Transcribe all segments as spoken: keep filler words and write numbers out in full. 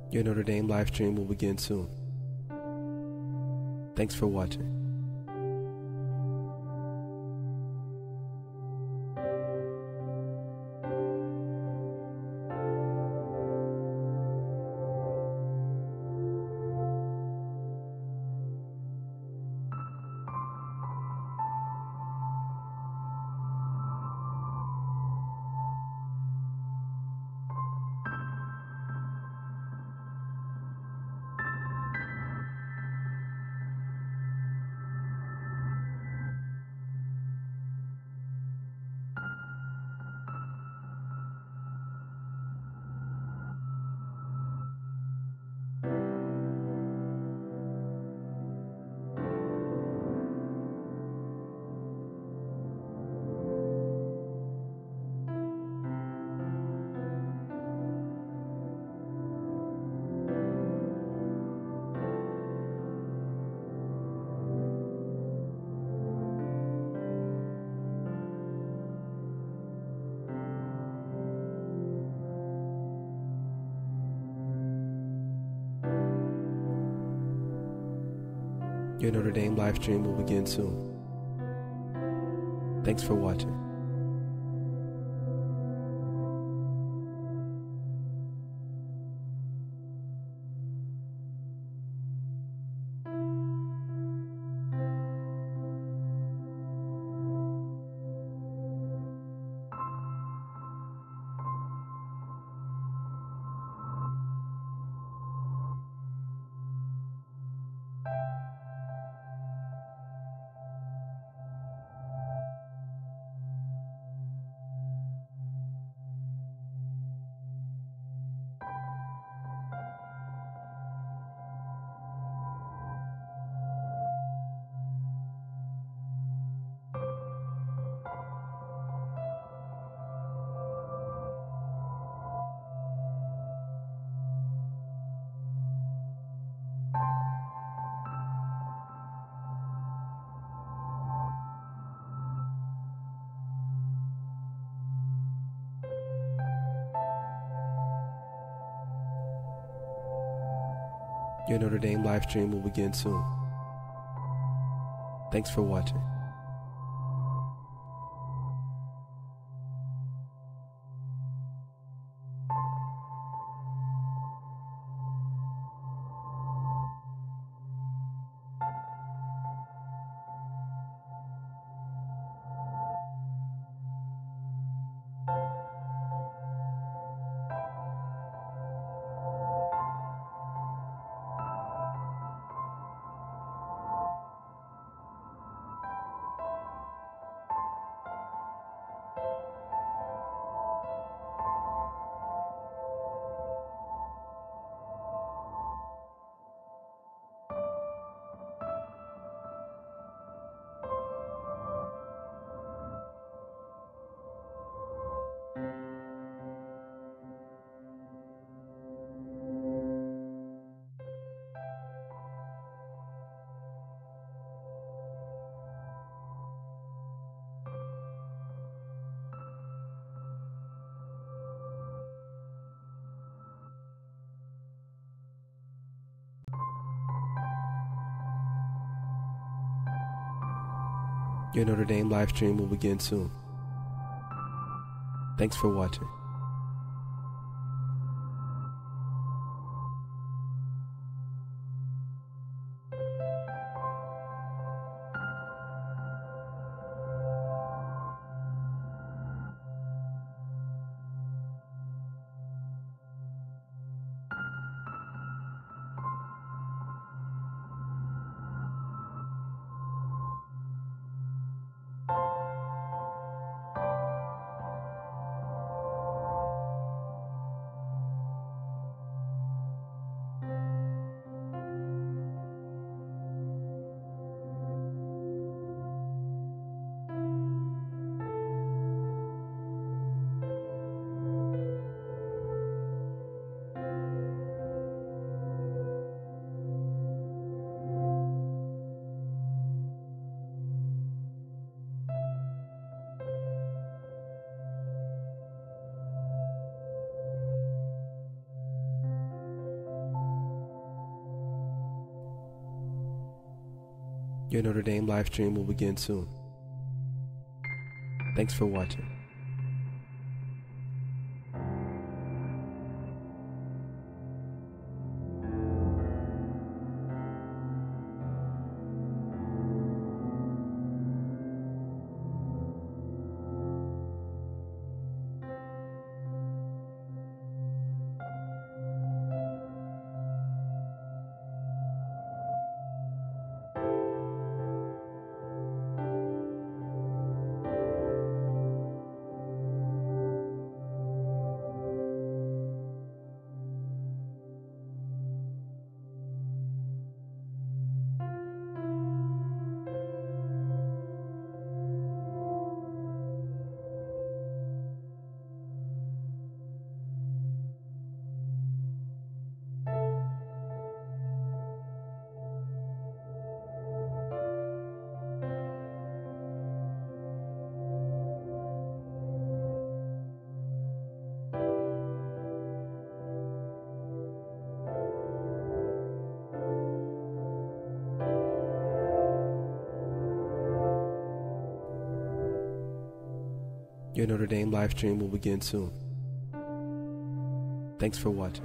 Your Notre Dame live stream will begin soon. Thanks for watching. Your Notre Dame live stream will begin soon. Thanks for watching. Your Notre Dame live stream will begin soon. Thanks for watching. Your Notre Dame live stream will begin soon. Thanks for watching. Your Notre Dame live stream will begin soon. Thanks for watching. Your Notre Dame live stream will begin soon. Thanks for watching.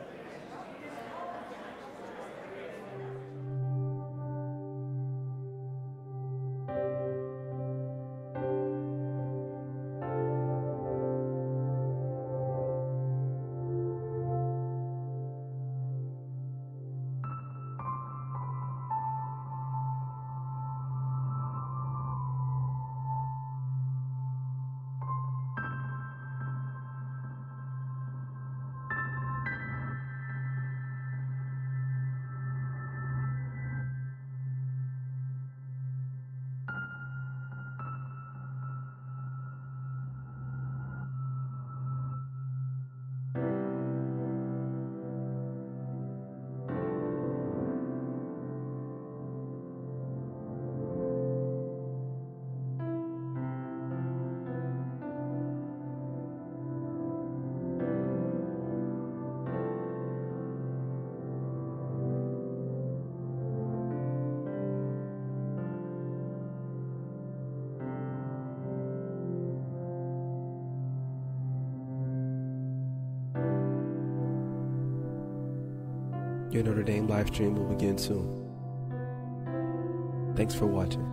Your Notre Dame live stream will begin soon. Thanks for watching.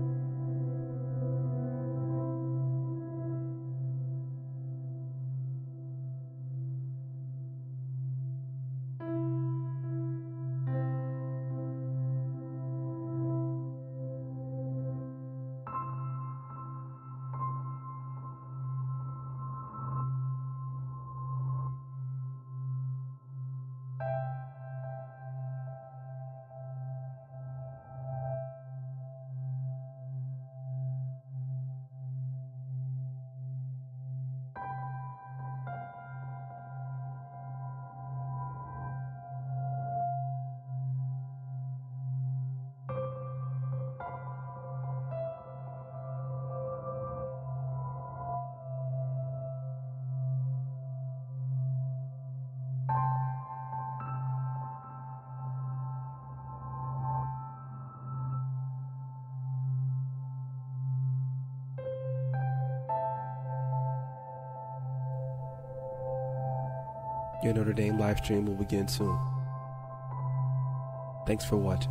Your Notre Dame live stream will begin soon. Thanks for watching.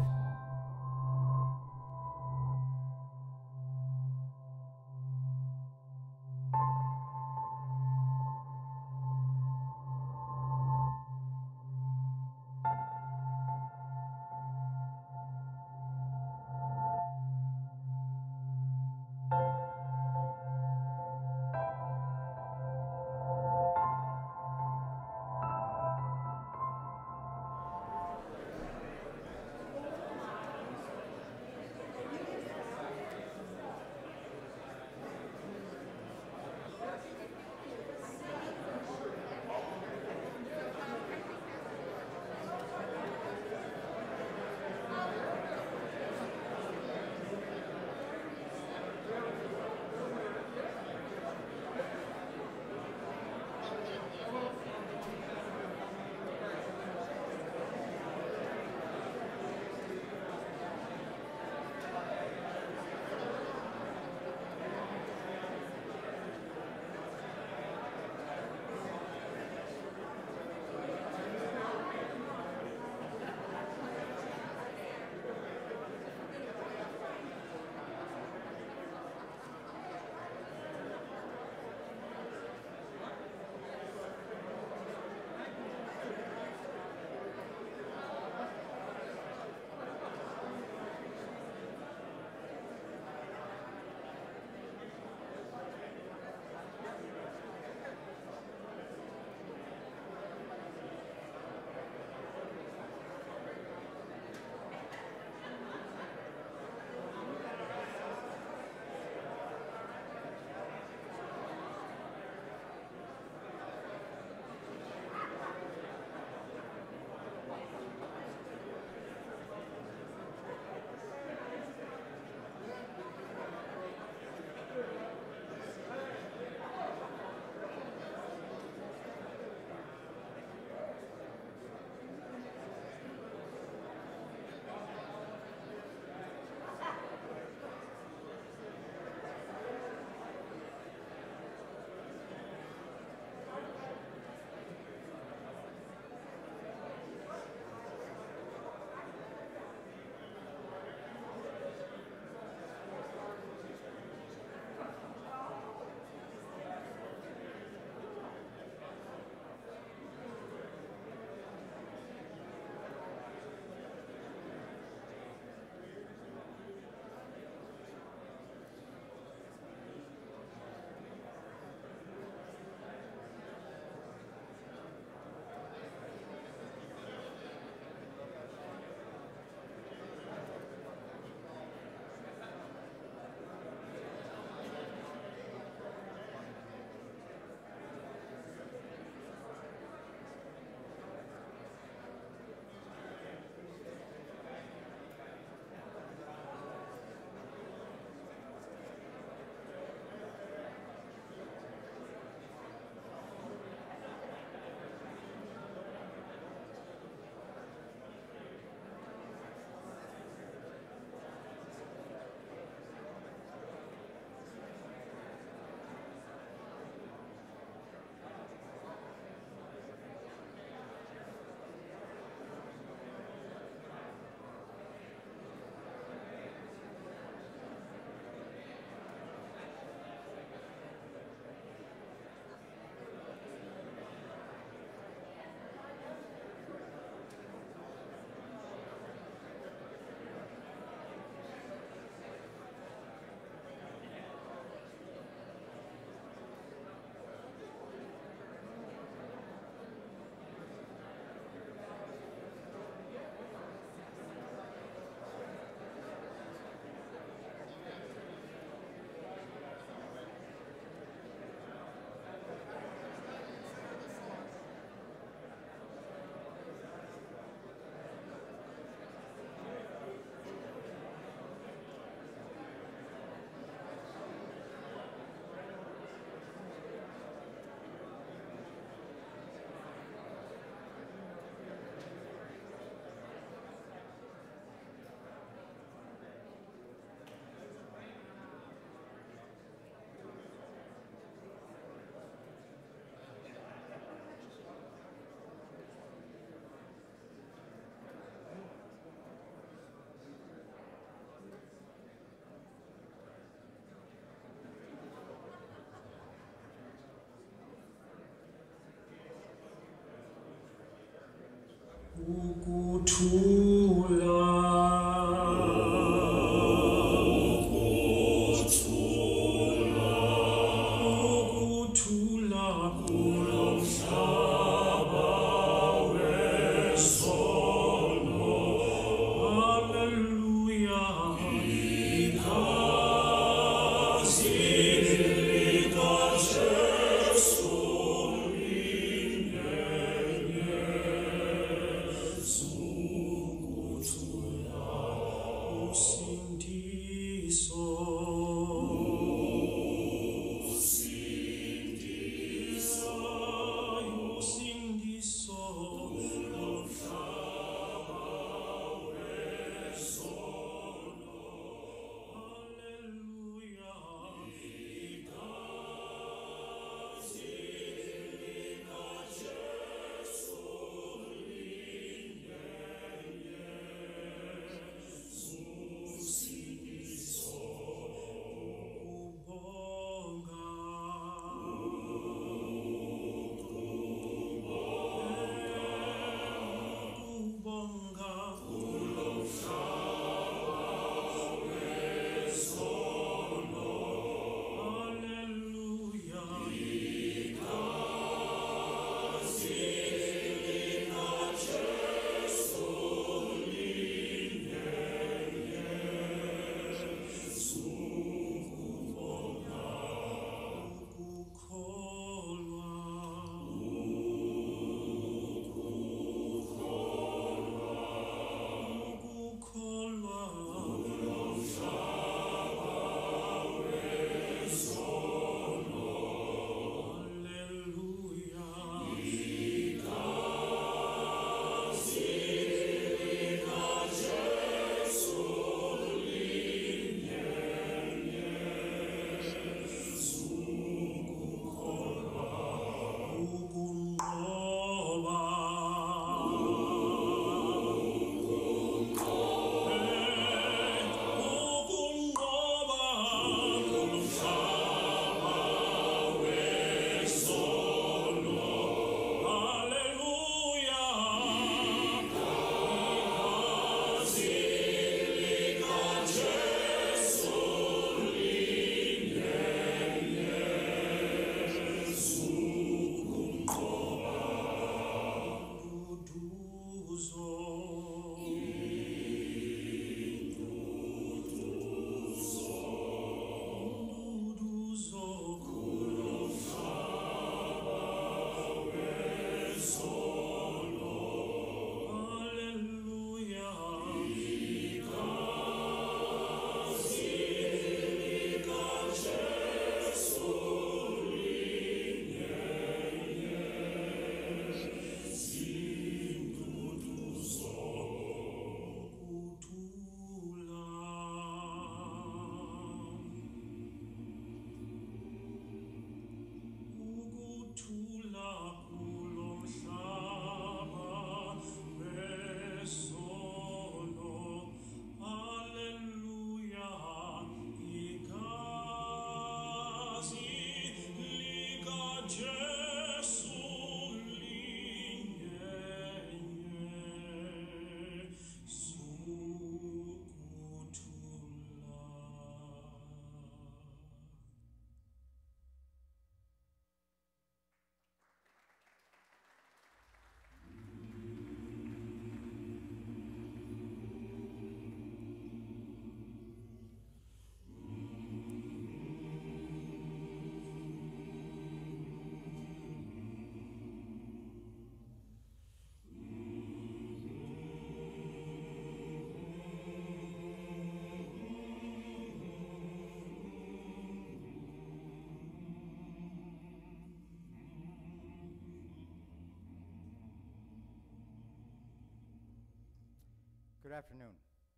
Good afternoon.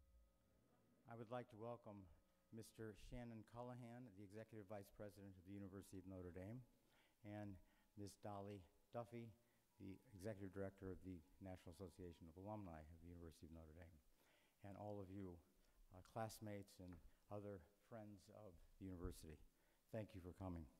I would like to welcome Mister Shannon Callahan, the Executive Vice President of the University of Notre Dame, and Miz Dolly Duffy, the Executive Director of the National Association of Alumni of the University of Notre Dame, and all of you uh, classmates and other friends of the university. Thank you for coming.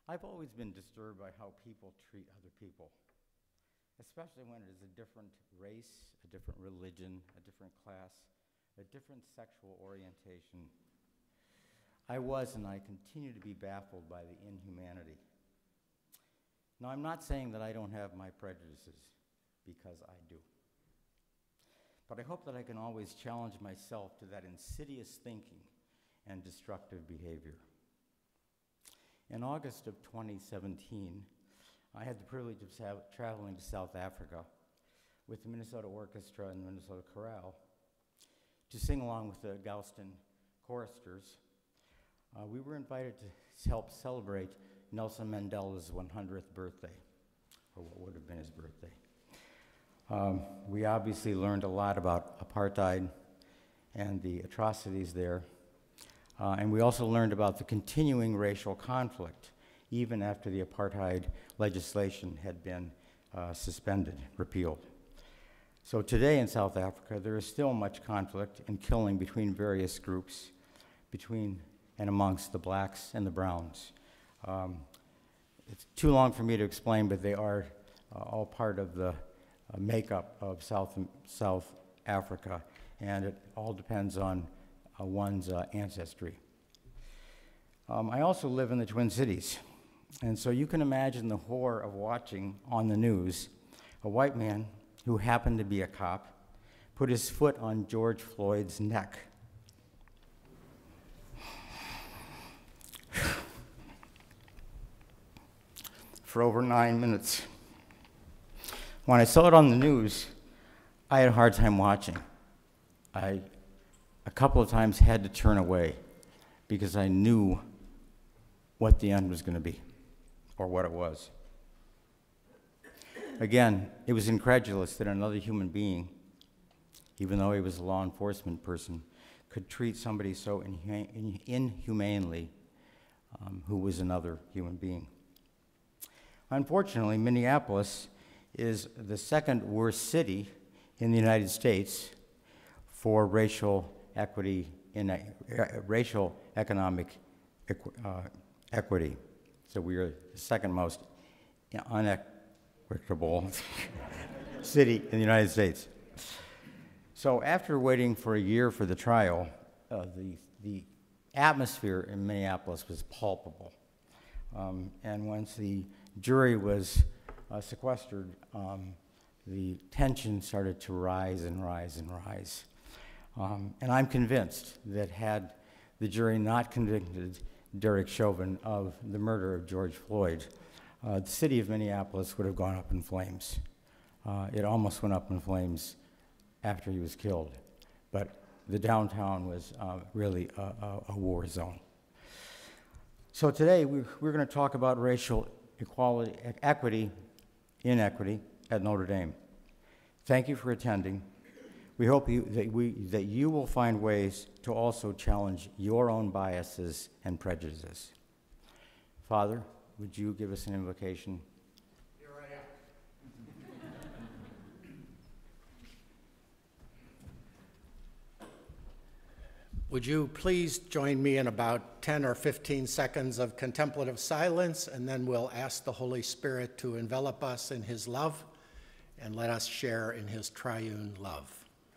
I've always been disturbed by how people treat other people, especially when it is a different race, a different religion, a different class, a different sexual orientation. I was and I continue to be baffled by the inhumanity. Now, I'm not saying that I don't have my prejudices, because I do. But I hope that I can always challenge myself to that insidious thinking and destructive behavior. In August of twenty seventeen, I had the privilege of sa- traveling to South Africa with the Minnesota Orchestra and the Minnesota Chorale to sing along with the Galveston choristers. Uh, we were invited to help celebrate Nelson Mandela's one hundredth birthday, or what would have been his birthday. Um, we obviously learned a lot about apartheid and the atrocities there. Uh, and we also learned about the continuing racial conflict, even after the apartheid legislation had been uh, suspended, repealed. So today in South Africa, there is still much conflict and killing between various groups, between and amongst the blacks and the browns. Um, it's too long for me to explain, but they are uh, all part of the uh, makeup of South, South Africa, and it all depends on Uh, one's uh, ancestry. Um, I also live in the Twin Cities, and so you can imagine the horror of watching on the news a white man who happened to be a cop put his foot on George Floyd's neck. For over nine minutes. When I saw it on the news, I had a hard time watching. I a couple of times had to turn away because I knew what the end was going to be, or what it was. Again, it was incredulous that another human being, even though he was a law enforcement person, could treat somebody so inhu- in- inhumanely um, who was another human being. Unfortunately, Minneapolis is the second worst city in the United States for racial equity, in a, uh, racial economic equ uh, equity. So we are the second most unequitable city in the United States. So after waiting for a year for the trial, uh, the, the atmosphere in Minneapolis was palpable. Um, and once the jury was uh, sequestered, um, the tension started to rise and rise and rise. Um, and I'm convinced that had the jury not convicted Derek Chauvin of the murder of George Floyd, uh, the city of Minneapolis would have gone up in flames. Uh, it almost went up in flames after he was killed. But the downtown was uh, really a, a, a war zone. So today we're, we're going to talk about racial equality, equity, inequity at Notre Dame. Thank you for attending. We hope you, that, we, that you will find ways to also challenge your own biases and prejudices. Father, would you give us an invocation? Here I am. Would you please join me in about ten or fifteen seconds of contemplative silence, and then we'll ask the Holy Spirit to envelop us in his love and let us share in his triune love.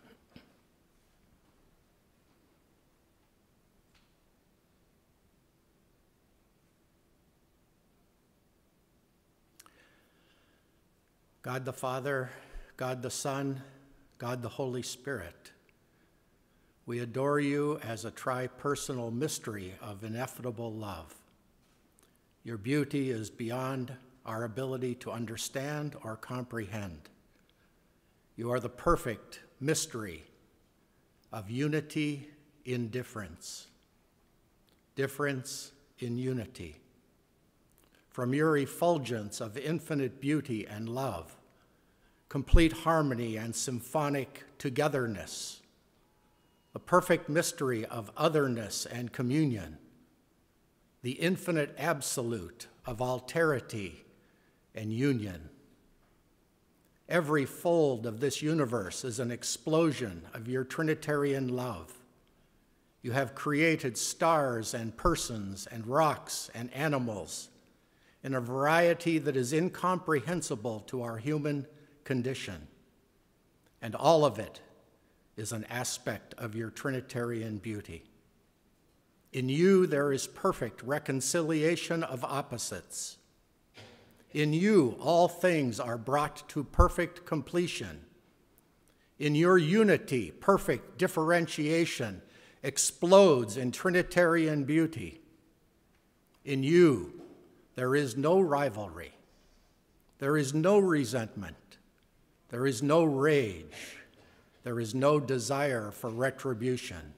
God the Father, God the Son, God the Holy Spirit, we adore you as a tri-personal mystery of ineffable love. Your beauty is beyond our ability to understand or comprehend. You are the perfect mystery of unity in difference, difference in unity. From your effulgence of infinite beauty and love, complete harmony and symphonic togetherness, the perfect mystery of otherness and communion, the infinite absolute of alterity and union. Every fold of this universe is an explosion of your Trinitarian love. You have created stars and persons and rocks and animals in a variety that is incomprehensible to our human condition. And all of it is an aspect of your Trinitarian beauty. In you, there is perfect reconciliation of opposites. In you, all things are brought to perfect completion. In your unity, perfect differentiation explodes in Trinitarian beauty. In you, there is no rivalry. There is no resentment. There is no rage. There is no desire for retribution.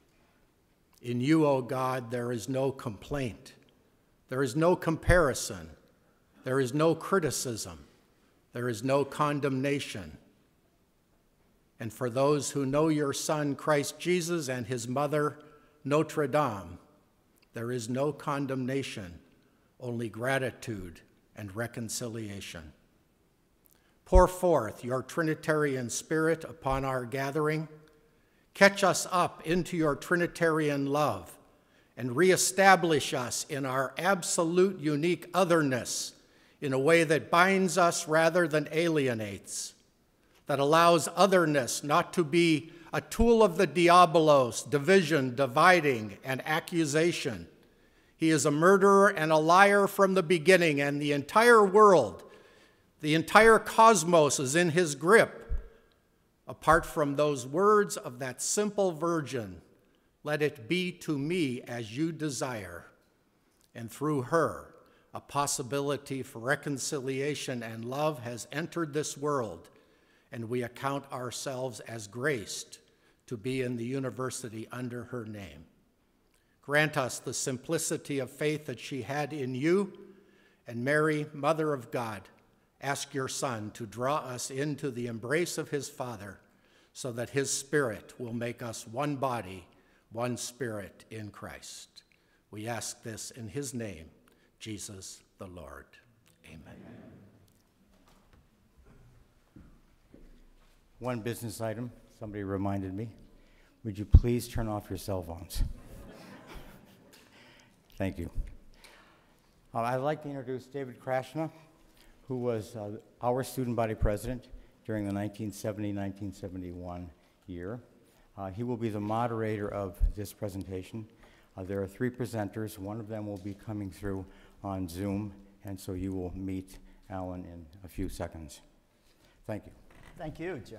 In you, O God, there is no complaint. There is no comparison. There is no criticism. There is no condemnation. And for those who know your Son, Christ Jesus, and his mother, Notre Dame, there is no condemnation, only gratitude and reconciliation. Pour forth your Trinitarian spirit upon our gathering. Catch us up into your Trinitarian love and reestablish us in our absolute unique otherness in a way that binds us rather than alienates, that allows otherness not to be a tool of the diabolos, division, dividing, and accusation. He is a murderer and a liar from the beginning, and the entire world, the entire cosmos is in his grip. Apart from those words of that simple virgin, let it be to me as you desire. And through her, a possibility for reconciliation and love has entered this world, and we account ourselves as graced to be in the university under her name. Grant us the simplicity of faith that she had in you, and Mary, Mother of God, ask your Son to draw us into the embrace of his Father so that his Spirit will make us one body, one spirit in Christ. We ask this in his name, Jesus the Lord. Amen. One business item, somebody reminded me. Would you please turn off your cell phones? Thank you. Uh, I'd like to introduce David Krashna, who was uh, our student body president during the nineteen seventy nineteen seventy-one year. Uh, he will be the moderator of this presentation. Uh, there are three presenters. One of them will be coming through on Zoom, and so you will meet Allan in a few seconds. Thank you. Thank you, Jim.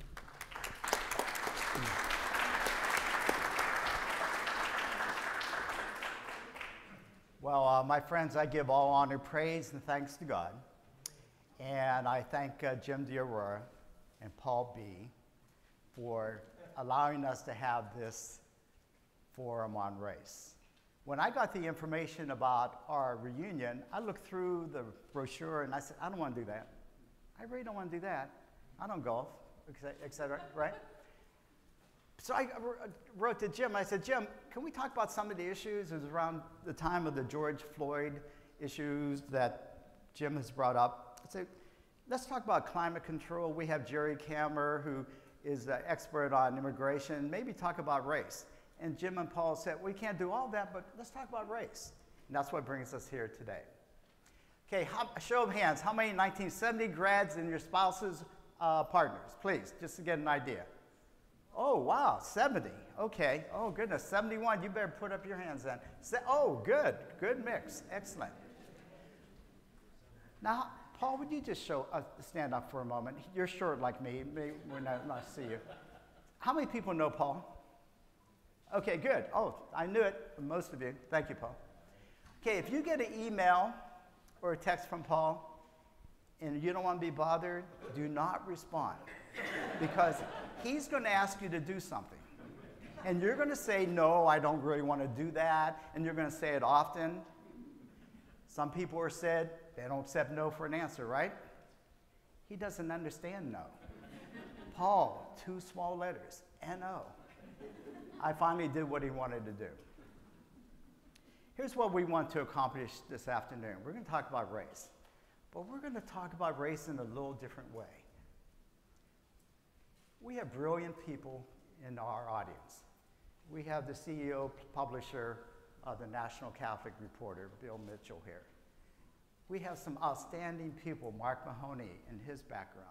Well, uh, my friends, I give all honor, praise, and thanks to God. And I thank uh, Jim DeAurora and Paul B. for allowing us to have this forum on race. When I got the information about our reunion, I looked through the brochure and I said, I don't want to do that. I really don't want to do that. I don't golf, et cetera, right? So I wrote to Jim. I said, Jim, can we talk about some of the issues? It was around the time of the George Floyd issues that Jim has brought up. I said, let's talk about climate control. We have Jerry Kammer, who is the expert on immigration. Maybe talk about race. And Jim and Paul said, we can't do all that, but let's talk about race. And that's what brings us here today. Okay, how, show of hands. How many nineteen seventy grads and your spouse's uh, partners? Please, just to get an idea. Oh, wow, seventy. Okay. Oh, goodness, seventy-one. You better put up your hands then. Se oh, good. Good mix. Excellent. Now, Paul, would you just show, uh, stand up for a moment? You're short like me. Maybe we're not, not see you. How many people know Paul? Okay, good. Oh, I knew it. Most of you. Thank you, Paul. Okay, if you get an email or a text from Paul and you don't want to be bothered, do not respond, because he's going to ask you to do something. And you're going to say, no, I don't really want to do that, and you're going to say it often. Some people are said, they don't accept no for an answer, right? He doesn't understand no. Paul, two small letters, N O. I finally did what he wanted to do. Here's what we want to accomplish this afternoon. We're going to talk about race, but we're going to talk about race in a little different way. We have brilliant people in our audience. We have the C E O, publisher of the National Catholic Reporter, Bill Mitchell here. We have some outstanding people, Mark Mahoney and his background.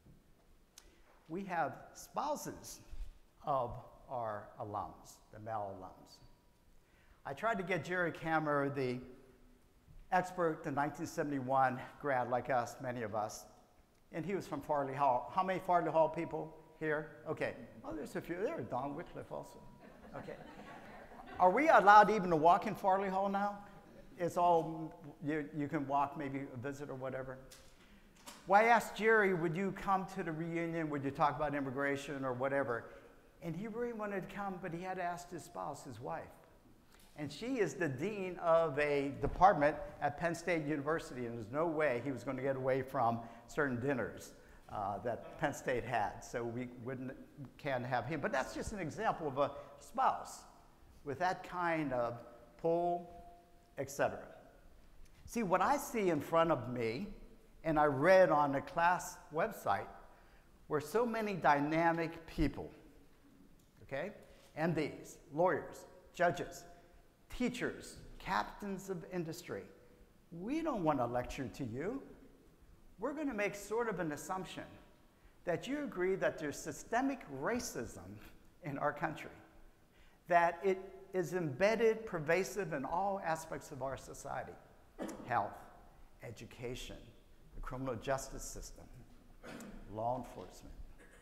We have spouses of our alums, the male alums. I tried to get Jerry Kammer, the expert, the nineteen seventy-one grad like us, many of us, and he was from Farley Hall. How many Farley Hall people here? Okay. Oh, there's a few. There's Don Wycliffe also. Okay. Are we allowed even to walk in Farley Hall now? It's all, you, you can walk, maybe visit or whatever. Well, I asked Jerry, would you come to the reunion? Would you talk about immigration or whatever? And he really wanted to come, but he had asked his spouse, his wife. And she is the dean of a department at Penn State University, and there's no way he was going to get away from certain dinners uh, that Penn State had. So we wouldn't, can't have him. But that's just an example of a spouse with that kind of pull, et cetera. See, what I see in front of me, and I read on the class website, were so many dynamic people, okay? M Ds, lawyers, judges, teachers, captains of industry. We don't want to lecture to you. We're going to make sort of an assumption that you agree that there's systemic racism in our country, that it is embedded, pervasive in all aspects of our society: health, education, the criminal justice system, law enforcement.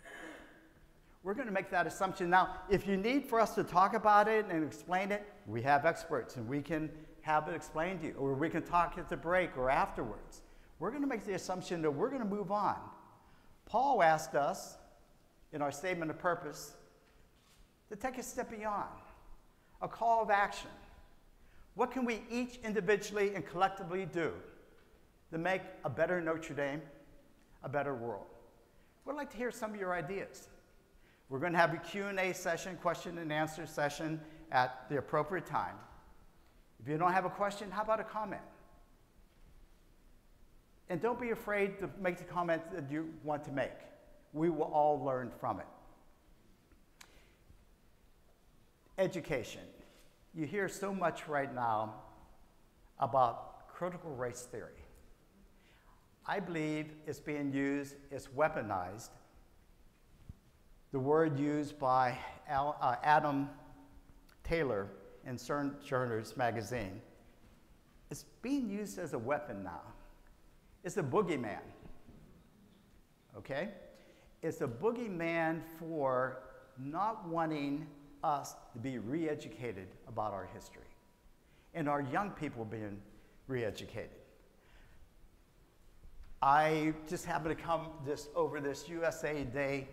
We're going to make that assumption. Now, if you need for us to talk about it and explain it, we have experts, and we can have it explained to you, or we can talk at the break or afterwards. We're going to make the assumption that we're going to move on. Paul asked us, in our statement of purpose, to take a step beyond, a call of action. What can we each individually and collectively do to make a better Notre Dame, a better world? We'd like to hear some of your ideas. We're going to have a Q and A session, question and answer session at the appropriate time. If you don't have a question, how about a comment? And don't be afraid to make the comment that you want to make. We will all learn from it. Education. You hear so much right now about critical race theory. I believe it's being used, it's weaponized. The word used by Al, uh, Adam Taylor in Sojourners magazine, it's being used as a weapon now. It's a boogeyman, okay? It's a boogeyman for not wanting us to be re-educated about our history and our young people being re-educated. I just happened to come this, over this U S A Day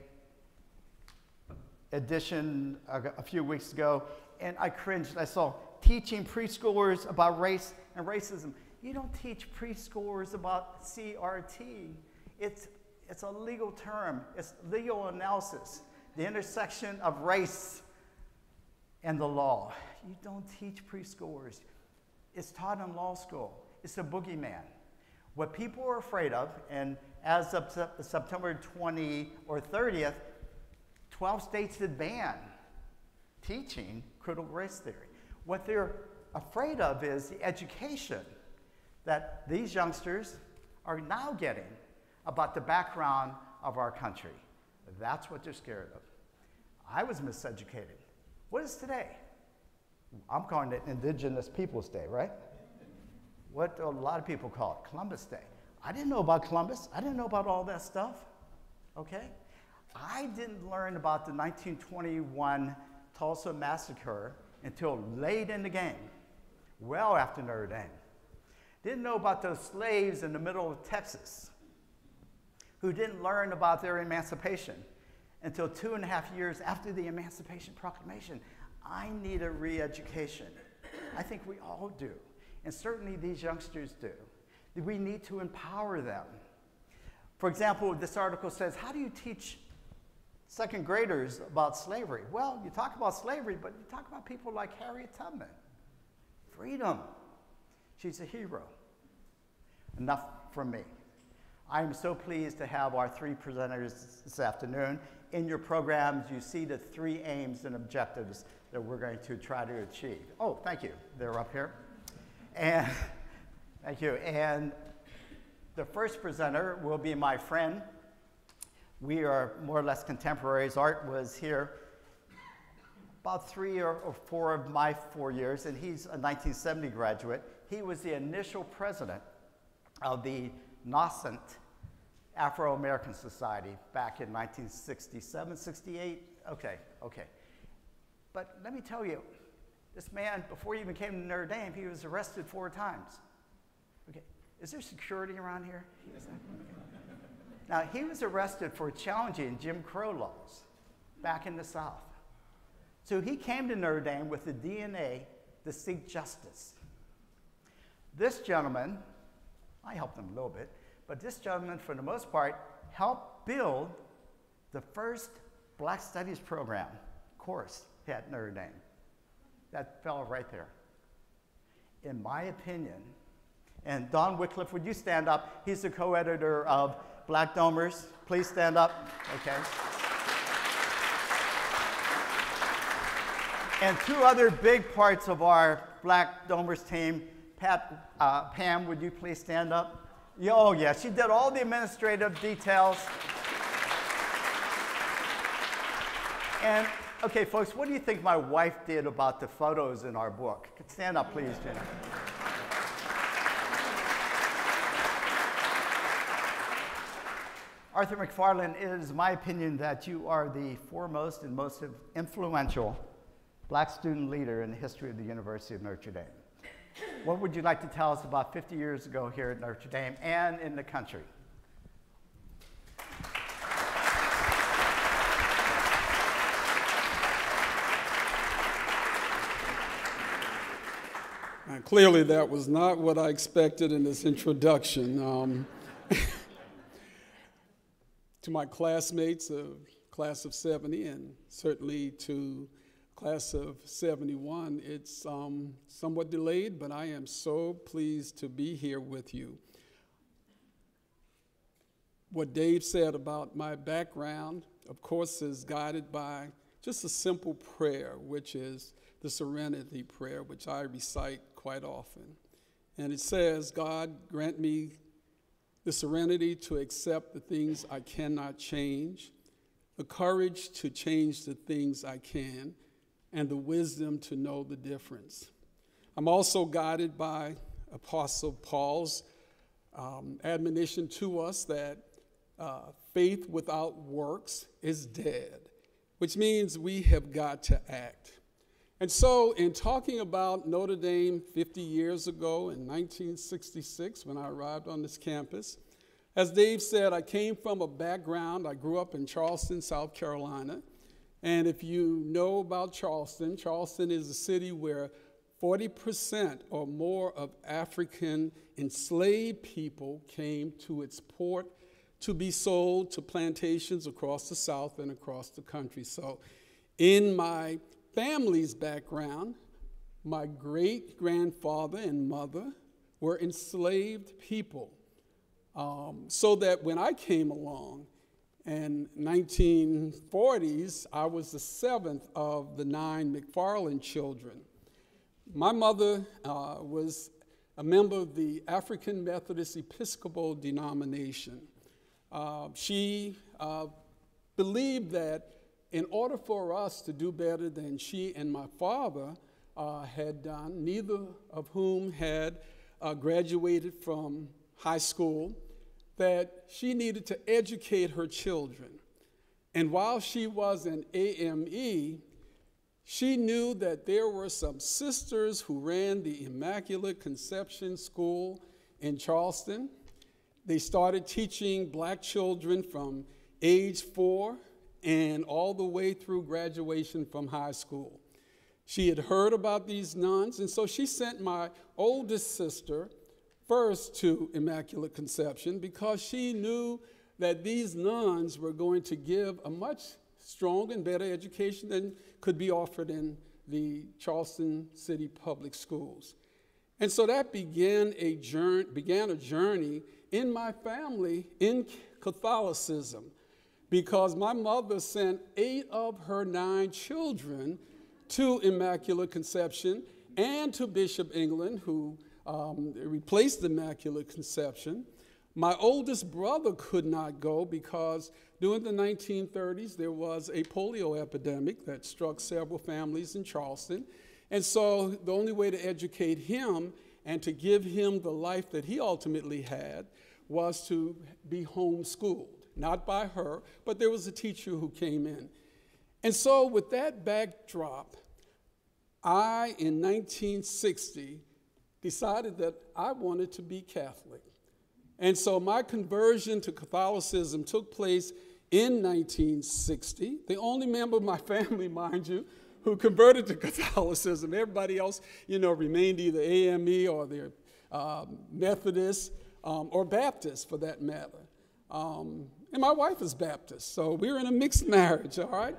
edition a, a few weeks ago, and I cringed. I saw teaching preschoolers about race and racism. You don't teach preschoolers about C R T. It's, it's a legal term. It's legal analysis, the intersection of race and the law. You don't teach preschoolers. It's taught in law school. It's a boogeyman. What people are afraid of, and as of September twentieth or thirtieth, twelve states had banned teaching critical race theory. What they're afraid of is the education that these youngsters are now getting about the background of our country. That's what they're scared of. I was miseducated. What is today? I'm calling it Indigenous Peoples Day, right? What a lot of people call it, Columbus Day. I didn't know about Columbus. I didn't know about all that stuff, okay? I didn't learn about the nineteen twenty-one Tulsa Massacre until late in the game, well after Notre Dame. Didn't know about those slaves in the middle of Texas who didn't learn about their emancipation until two and a half years after the Emancipation Proclamation. I need a re-education. I think we all do, and certainly these youngsters do. We need to empower them. For example, this article says, how do you teach second graders about slavery? Well, you talk about slavery, but you talk about people like Harriet Tubman. Freedom. She's a hero. Enough from me. I am so pleased to have our three presenters this afternoon. In your programs, you see the three aims and objectives that we're going to try to achieve. Oh, thank you. They're up here. And thank you. And The first presenter will be my friend. We are more or less contemporaries. Art was here about three or, or four of my four years, and he's a nineteen seventy graduate. He was the initial president of the nascent Afro-American Society back in nineteen sixty-seven, sixty-eight. Okay, okay. But let me tell you, this man, before he even came to Notre Dame, he was arrested four times. Okay, is there security around here? Now, he was arrested for challenging Jim Crow laws back in the South. So he came to Notre Dame with the D N A to seek justice. This gentleman, I helped him a little bit, but this gentleman, for the most part, helped build the first Black Studies program course at Notre Dame. That fellow right there. In my opinion, and Don Wycliffe, would you stand up? He's the co-editor of Black Domers. Please stand up. Okay. And two other big parts of our Black Domers team. Pat, uh, Pam, would you please stand up? Yeah, oh, yeah, she did all the administrative details. And, okay, folks, what do you think my wife did about the photos in our book? Stand up, please, Jenna. Arthur McFarland, it is my opinion that you are the foremost and most influential Black student leader in the history of the University of Notre Dame. What would you like to tell us about fifty years ago here at Notre Dame and in the country? And clearly that was not what I expected in this introduction. Um, to my classmates, a class of seventy, and certainly to class of seventy-one, it's um, somewhat delayed, but I am so pleased to be here with you. What Dave said about my background, of course, is guided by just a simple prayer, which is the Serenity Prayer, which I recite quite often. And it says, God, grant me the serenity to accept the things I cannot change, the courage to change the things I can, and the wisdom to know the difference. I'm also guided by Apostle Paul's um, admonition to us that uh, faith without works is dead, which means we have got to act. And so in talking about Notre Dame fifty years ago in nineteen sixty-six, when I arrived on this campus, as Dave said, I came from a background, I grew up in Charleston, South Carolina. And if you know about Charleston, Charleston is a city where forty percent or more of African enslaved people came to its port to be sold to plantations across the South and across the country. So in my family's background, my great-grandfather and mother were enslaved people. Um, so that when I came along, in nineteen forties, I was the seventh of the nine McFarland children. My mother uh, was a member of the African Methodist Episcopal denomination. Uh, she uh, believed that in order for us to do better than she and my father uh, had done, neither of whom had uh, graduated from high school, that she needed to educate her children. And while she was an A M E, she knew that there were some sisters who ran the Immaculate Conception School in Charleston. They started teaching black children from age four and all the way through graduation from high school. She had heard about these nuns, and so she sent my oldest sister first to Immaculate Conception because she knew that these nuns were going to give a much stronger and better education than could be offered in the Charleston City Public Schools. And so that began a journey, began a journey in my family in Catholicism, because my mother sent eight of her nine children to Immaculate Conception and to Bishop England, who Um, replaced Immaculate Conception. My oldest brother could not go because during the nineteen thirties, there was a polio epidemic that struck several families in Charleston. And so the only way to educate him and to give him the life that he ultimately had was to be homeschooled, not by her, but there was a teacher who came in. And so with that backdrop, I, in nineteen sixty, decided that I wanted to be Catholic. And so my conversion to Catholicism took place in nineteen sixty. The only member of my family, mind you, who converted to Catholicism. Everybody else, you know, remained either A M E or they're uh, Methodist um, or Baptist, for that matter. Um, and my wife is Baptist, so we're in a mixed marriage, all right?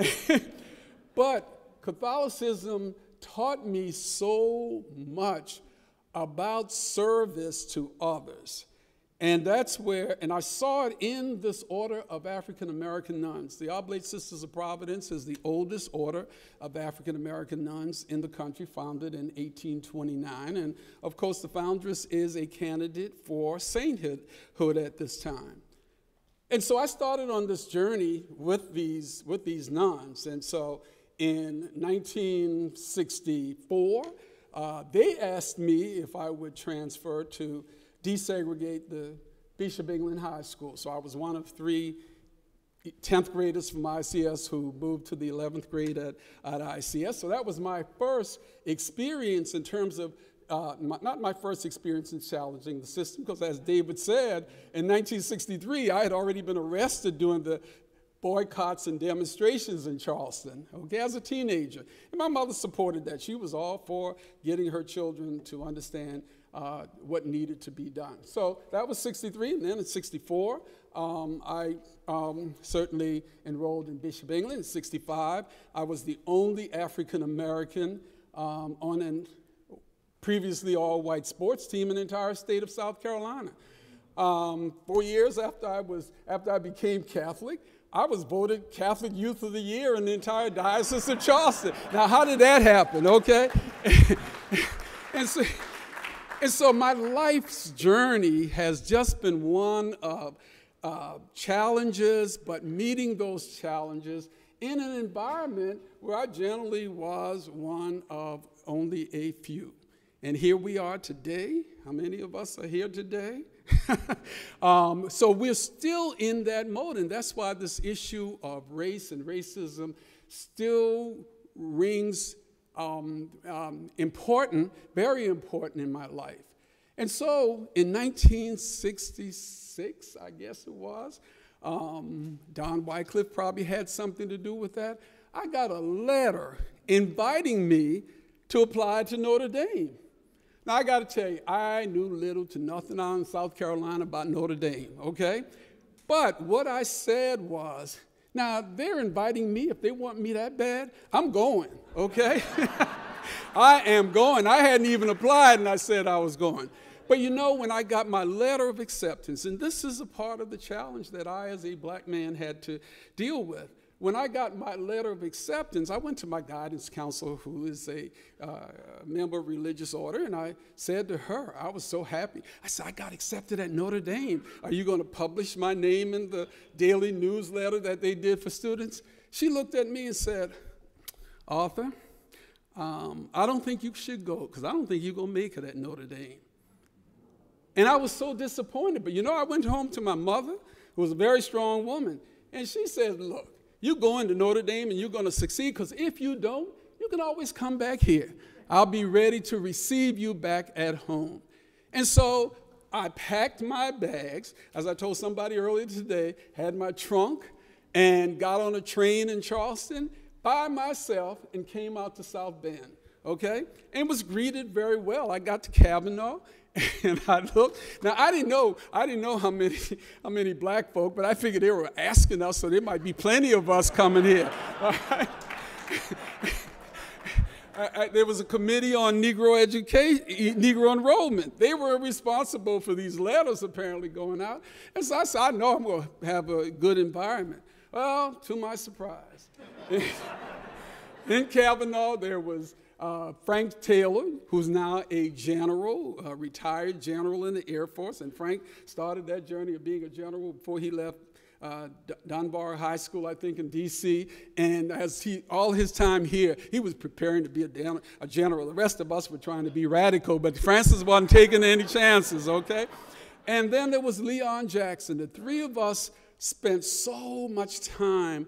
But Catholicism taught me so much about service to others. And that's where, and I saw it in this order of African-American nuns. The Oblate Sisters of Providence is the oldest order of African-American nuns in the country, founded in eighteen twenty-nine. And of course, the foundress is a candidate for sainthood at this time. And so I started on this journey with these, with these nuns. And so in nineteen sixty-four, uh, they asked me if I would transfer to desegregate the Bishop England High School. So I was one of three tenth graders from I C S who moved to the eleventh grade at, at I C S. So that was my first experience in terms of, uh, my, not my first experience in challenging the system, because as David said, in nineteen sixty-three, I had already been arrested during the boycotts and demonstrations in Charleston, okay, as a teenager. And my mother supported that. She was all for getting her children to understand Uh, what needed to be done. So that was sixty-three, and then in sixty-four, um, I um, certainly enrolled in Bishop England. In sixty-five, I was the only African-American um, on a previously all-white sports team in the entire state of South Carolina. Um, four years after I, was, after I became Catholic, I was voted Catholic Youth of the Year in the entire Diocese of Charleston. Now, how did that happen, okay? and so, And so my life's journey has just been one of uh, challenges, but meeting those challenges in an environment where I generally was one of only a few. And here we are today. How many of us are here today? um, so we're still in that mode, and that's why this issue of race and racism still rings Um, um, important, very important in my life. And so in nineteen sixty-six, I guess it was, um, Don Wycliffe probably had something to do with that. I got a letter inviting me to apply to Notre Dame. Now, I got to tell you, I knew little to nothing out in South Carolina about Notre Dame, okay? But what I said was, now, they're inviting me. If they want me that bad, I'm going, okay? I am going. I hadn't even applied, and I said I was going. But you know, when I got my letter of acceptance, and this is a part of the challenge that I, as a black man, had to deal with. When I got my letter of acceptance, I went to my guidance counselor, who is a uh, member of religious order, and I said to her, I was so happy. I said, I got accepted at Notre Dame. Are you going to publish my name in the daily newsletter that they did for students? She looked at me and said, Arthur, um, I don't think you should go, because I don't think you're going to make it at Notre Dame. And I was so disappointed. But you know, I went home to my mother, who was a very strong woman, and she said, look, you're going to Notre Dame and you're going to succeed, because if you don't, you can always come back here. I'll be ready to receive you back at home. And so I packed my bags, as I told somebody earlier today, had my trunk, and got on a train in Charleston by myself and came out to South Bend, okay? And was greeted very well. I got to Kavanaugh, and I looked. Now, I didn't know, I didn't know how many, how many black folk, but I figured they were asking us, so there might be plenty of us coming here. All right? I, I, there was a committee on Negro education, Negro enrollment. They were responsible for these letters apparently going out. And so I said, I know I'm going to have a good environment. Well, to my surprise, in Kavanaugh, there was uh, Frank Taylor, who's now a general, a retired general in the Air Force. And Frank started that journey of being a general before he left uh, Dunbar High School, I think, in D C. And as he, all his time here, he was preparing to be a, a general. The rest of us were trying to be radical, but Francis wasn't taking any chances, okay? And then there was Leon Jackson. The three of us spent so much time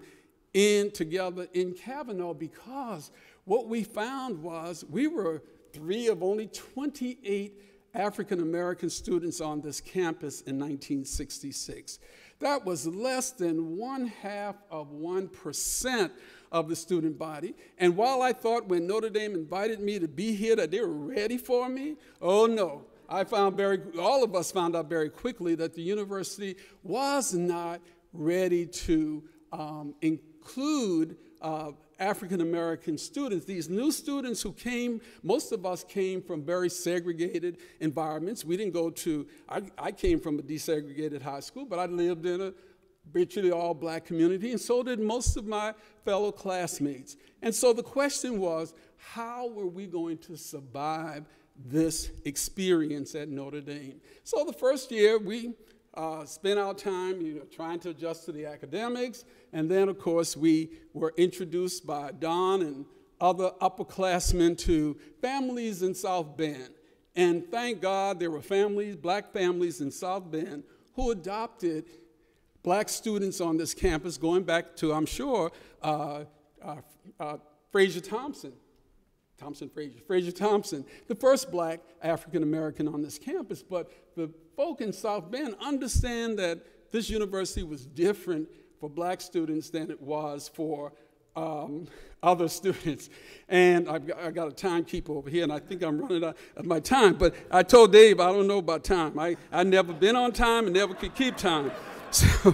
in together in Kavanaugh because what we found was we were three of only twenty-eight African-American students on this campus in nineteen sixty-six. That was less than one half of one percent of the student body. And while I thought when Notre Dame invited me to be here that they were ready for me, oh no. I found very, all of us found out very quickly that the university was not ready to um, include uh, African-American students. These new students who came, most of us came from very segregated environments. We didn't go to, I, I came from a desegregated high school, but I lived in a virtually all black community, and so did most of my fellow classmates. And so the question was, how were we going to survive this experience at Notre Dame? So the first year, we uh, spent our time you know, trying to adjust to the academics, and then, of course, we were introduced by Don and other upperclassmen to families in South Bend. And thank God there were families, black families in South Bend, who adopted black students on this campus, going back to, I'm sure, uh, uh, uh, Frazier Thompson. Thompson Frazier, Frazier Thompson, the first black African-American on this campus. But the folk in South Bend understand that this university was different for black students than it was for um, other students. And I've got, I got a timekeeper over here, and I think I'm running out of my time. But I told Dave I don't know about time. I, I never been on time and never could keep time. So,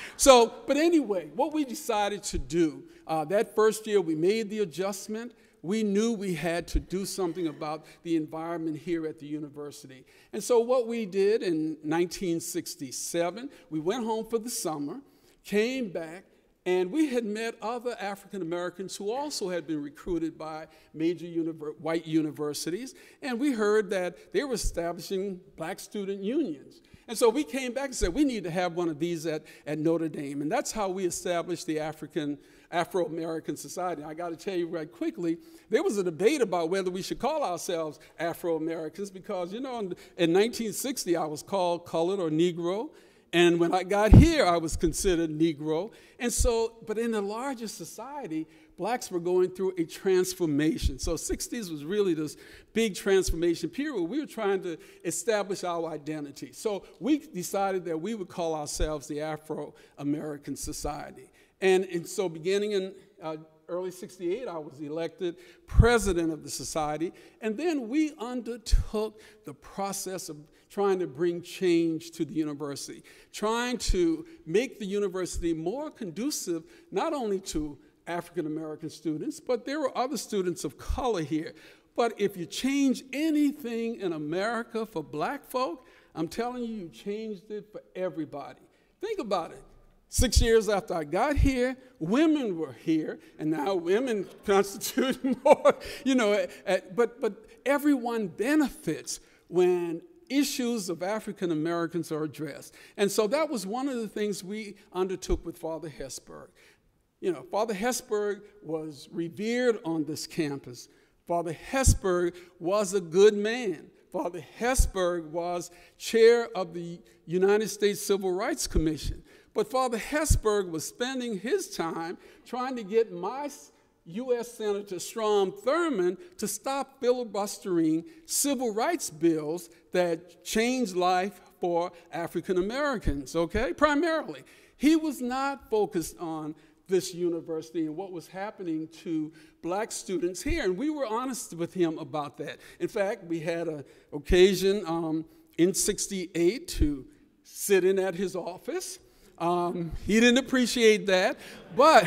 so but anyway, what we decided to do, uh, that first year we made the adjustment. We knew we had to do something about the environment here at the university. And so what we did in nineteen sixty-seven, we went home for the summer, came back, and we had met other African Americans who also had been recruited by major univer- white universities, and we heard that they were establishing black student unions. And so we came back and said, we need to have one of these at, at Notre Dame. And that's how we established the African, Afro-American Society. I got to tell you right quickly, there was a debate about whether we should call ourselves Afro-Americans because, you know, in, in nineteen sixty, I was called colored or Negro. And when I got here, I was considered Negro. And so, but in the larger society, blacks were going through a transformation. So sixties was really this big transformation period where we were trying to establish our identity. So we decided that we would call ourselves the Afro-American Society. And, and so beginning in uh, early sixty-eight, I was elected president of the society. And then we undertook the process of trying to bring change to the university, trying to make the university more conducive not only to African-American students, but there were other students of color here. But if you change anything in America for black folk, I'm telling you, you changed it for everybody. Think about it. Six years after I got here, women were here, and now women constitute more, you know, but, but everyone benefits when issues of African Americans are addressed. And so that was one of the things we undertook with Father Hesburgh. You know, Father Hesburgh was revered on this campus. Father Hesburgh was a good man. Father Hesburgh was chair of the United States Civil Rights Commission. But Father Hesburgh was spending his time trying to get my U S Senator Strom Thurmond to stop filibustering civil rights bills that changed life for African Americans, okay, primarily. He was not focused on this university and what was happening to black students here, and we were honest with him about that. In fact, we had an occasion um, in sixty-eight to sit in at his office. Um, he didn't appreciate that, but,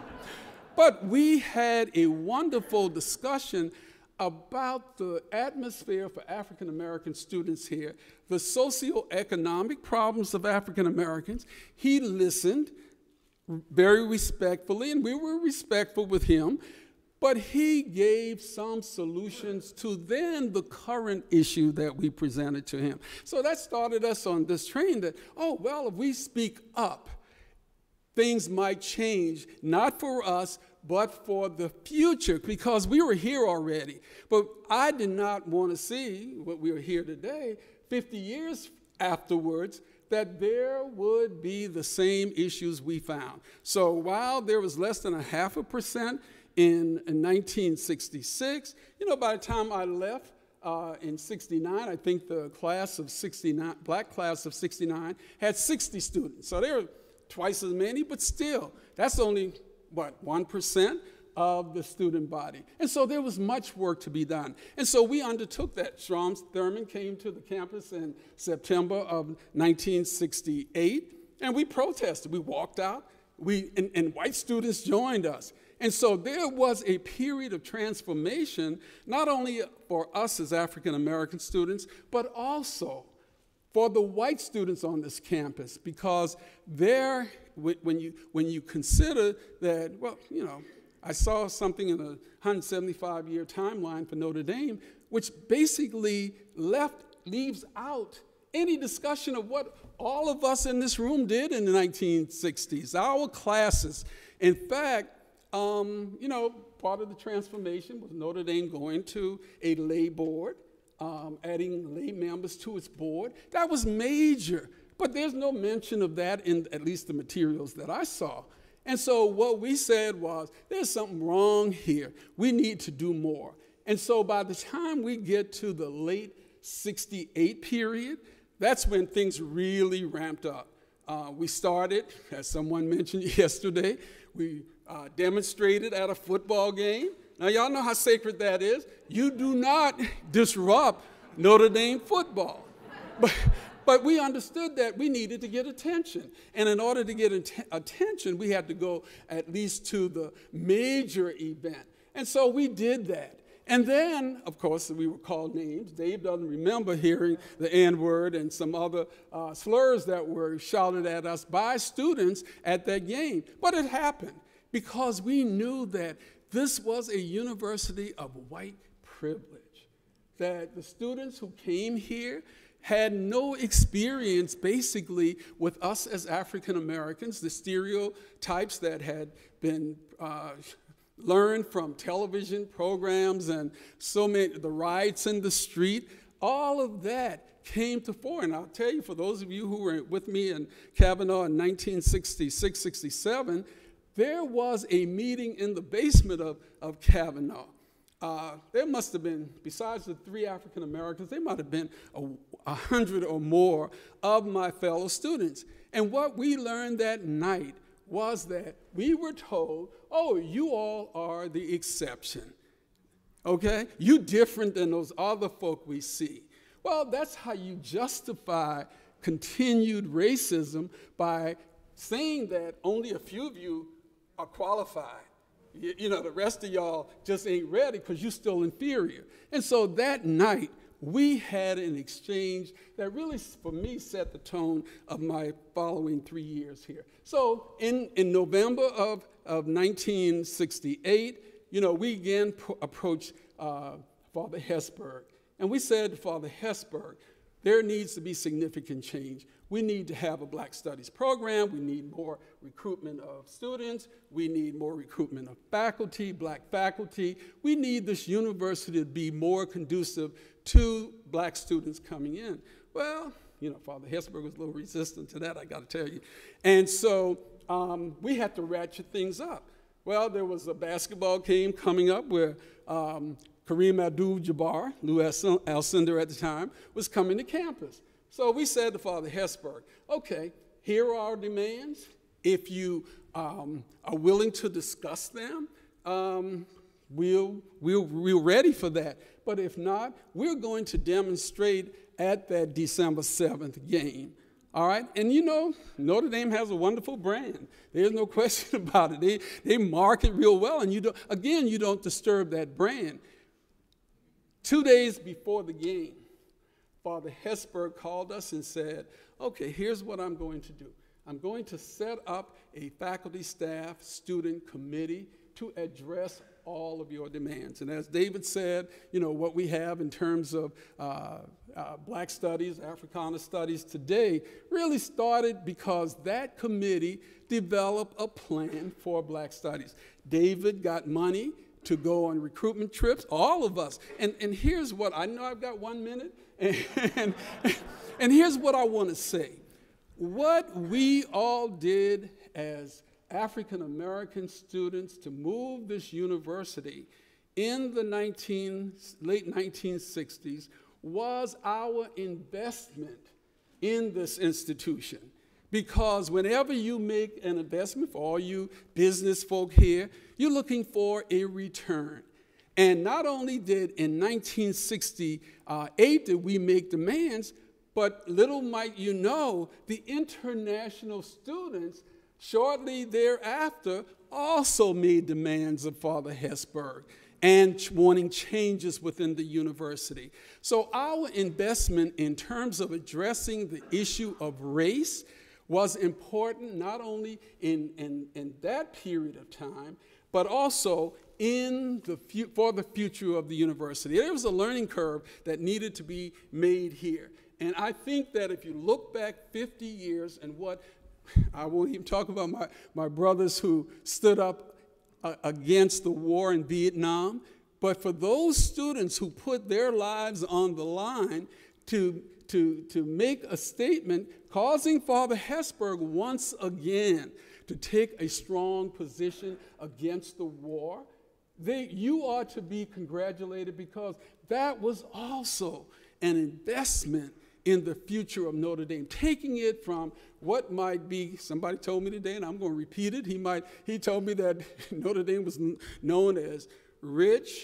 but we had a wonderful discussion about the atmosphere for African American students here, the socioeconomic problems of African Americans. He listened very respectfully, and we were respectful with him. but he gave some solutions to then the current issue that we presented to him. So that started us on this train that, oh, well, if we speak up, things might change, not for us, but for the future, because we were here already. But I did not want to see what we are here today, fifty years afterwards, that there would be the same issues we found. So while there was less than a half a percent in, in nineteen sixty-six, you know, by the time I left uh, in sixty-nine, I think the class of sixty-nine, black class of sixty-nine, had sixty students. So they were twice as many, but still, that's only, what, one percent of the student body. And so there was much work to be done. And so we undertook that. Strom Thurmond came to the campus in September of nineteen sixty-eight, and we protested. We walked out, we, and, and white students joined us. And so there was a period of transformation, not only for us as African-American students, but also for the white students on this campus, because there, when you, when you consider that, well, you know, I saw something in a one hundred seventy-five year timeline for Notre Dame, which basically left, leaves out any discussion of what all of us in this room did in the nineteen sixties, our classes. In fact, um, you know, part of the transformation was Notre Dame going to a lay board, um, adding lay members to its board. That was major, but there's no mention of that in at least the materials that I saw. And so what we said was, there's something wrong here. We need to do more. And so by the time we get to the late sixty-eight period, that's when things really ramped up. Uh, we started, as someone mentioned yesterday, we uh, demonstrated at a football game. Now, y'all know how sacred that is. You do not disrupt Notre Dame football. But, But we understood that we needed to get attention. And in order to get att attention, we had to go at least to the major event. And so we did that. And then, of course, we were called names. Dave doesn't remember hearing the N-word and some other uh, slurs that were shouted at us by students at that game. But it happened because we knew that this was a university of white privilege, that the students who came here had no experience basically with us as African Americans, the stereotypes that had been uh, learned from television programs and so many, the riots in the street, all of that came to fore. And I'll tell you, for those of you who were with me in Kavanaugh in nineteen sixty-six, sixty-seven, there was a meeting in the basement of, of Kavanaugh. Uh, there must have been, besides the three African Americans, there might have been a, a hundred or more of my fellow students. And what we learned that night was that we were told, oh, you all are the exception, okay? You different than those other folk we see. Well, that's how you justify continued racism, by saying that only a few of you are qualified. You, you know, the rest of y'all just ain't ready because you're still inferior. And so that night, we had an exchange that really, for me, set the tone of my following three years here. So in, in November of, of nineteen sixty-eight, you know, we again approached uh, Father Hesburgh. And we said to Father Hesburgh, there needs to be significant change. We need to have a Black Studies program. We need more recruitment of students. We need more recruitment of faculty, Black faculty. We need this university to be more conducive to Black students coming in. Well, you know, Father Hesburgh was a little resistant to that, I got to tell you. And so um, we had to ratchet things up. Well, there was a basketball game coming up where um, Kareem Abdul-Jabbar, Lou Alcindor at the time, was coming to campus. So we said to Father Hesburgh, okay, here are our demands. If you um, are willing to discuss them, um, we'll, we'll, we're ready for that. But if not, we're going to demonstrate at that December seventh game. All right? And you know, Notre Dame has a wonderful brand. There's no question about it. They, they market real well, and you don't, again, you don't disturb that brand. Two days before the game, Father Hesburgh called us and said, okay, here's what I'm going to do. I'm going to set up a faculty, staff, student committee to address all of your demands. And as David said, you know, what we have in terms of uh, uh, Black studies, Africana studies today really started because that committee developed a plan for Black studies. David got money to go on recruitment trips, all of us. And, and here's what, I know I've got one minute, and, and, and here's what I want to say. What we all did as African American students to move this university in the nineteen, late nineteen sixties was our investment in this institution. Because whenever you make an investment, for all you business folk here, you're looking for a return. And not only did in nineteen sixty-eight did we make demands, but little might you know, the international students shortly thereafter also made demands of Father Hesburgh and wanting changes within the university. So our investment in terms of addressing the issue of race was important not only in, in, in that period of time, but also in the fu- for the future of the university. There was a learning curve that needed to be made here. And I think that if you look back fifty years and what, I won't even talk about my, my brothers who stood up uh, against the war in Vietnam, but for those students who put their lives on the line to, to, to make a statement causing Father Hesburgh once again to take a strong position against the war, they, you ought to be congratulated because that was also an investment in the future of Notre Dame, taking it from what might be, somebody told me today, and I'm going to repeat it, he might, he told me that Notre Dame was known as rich,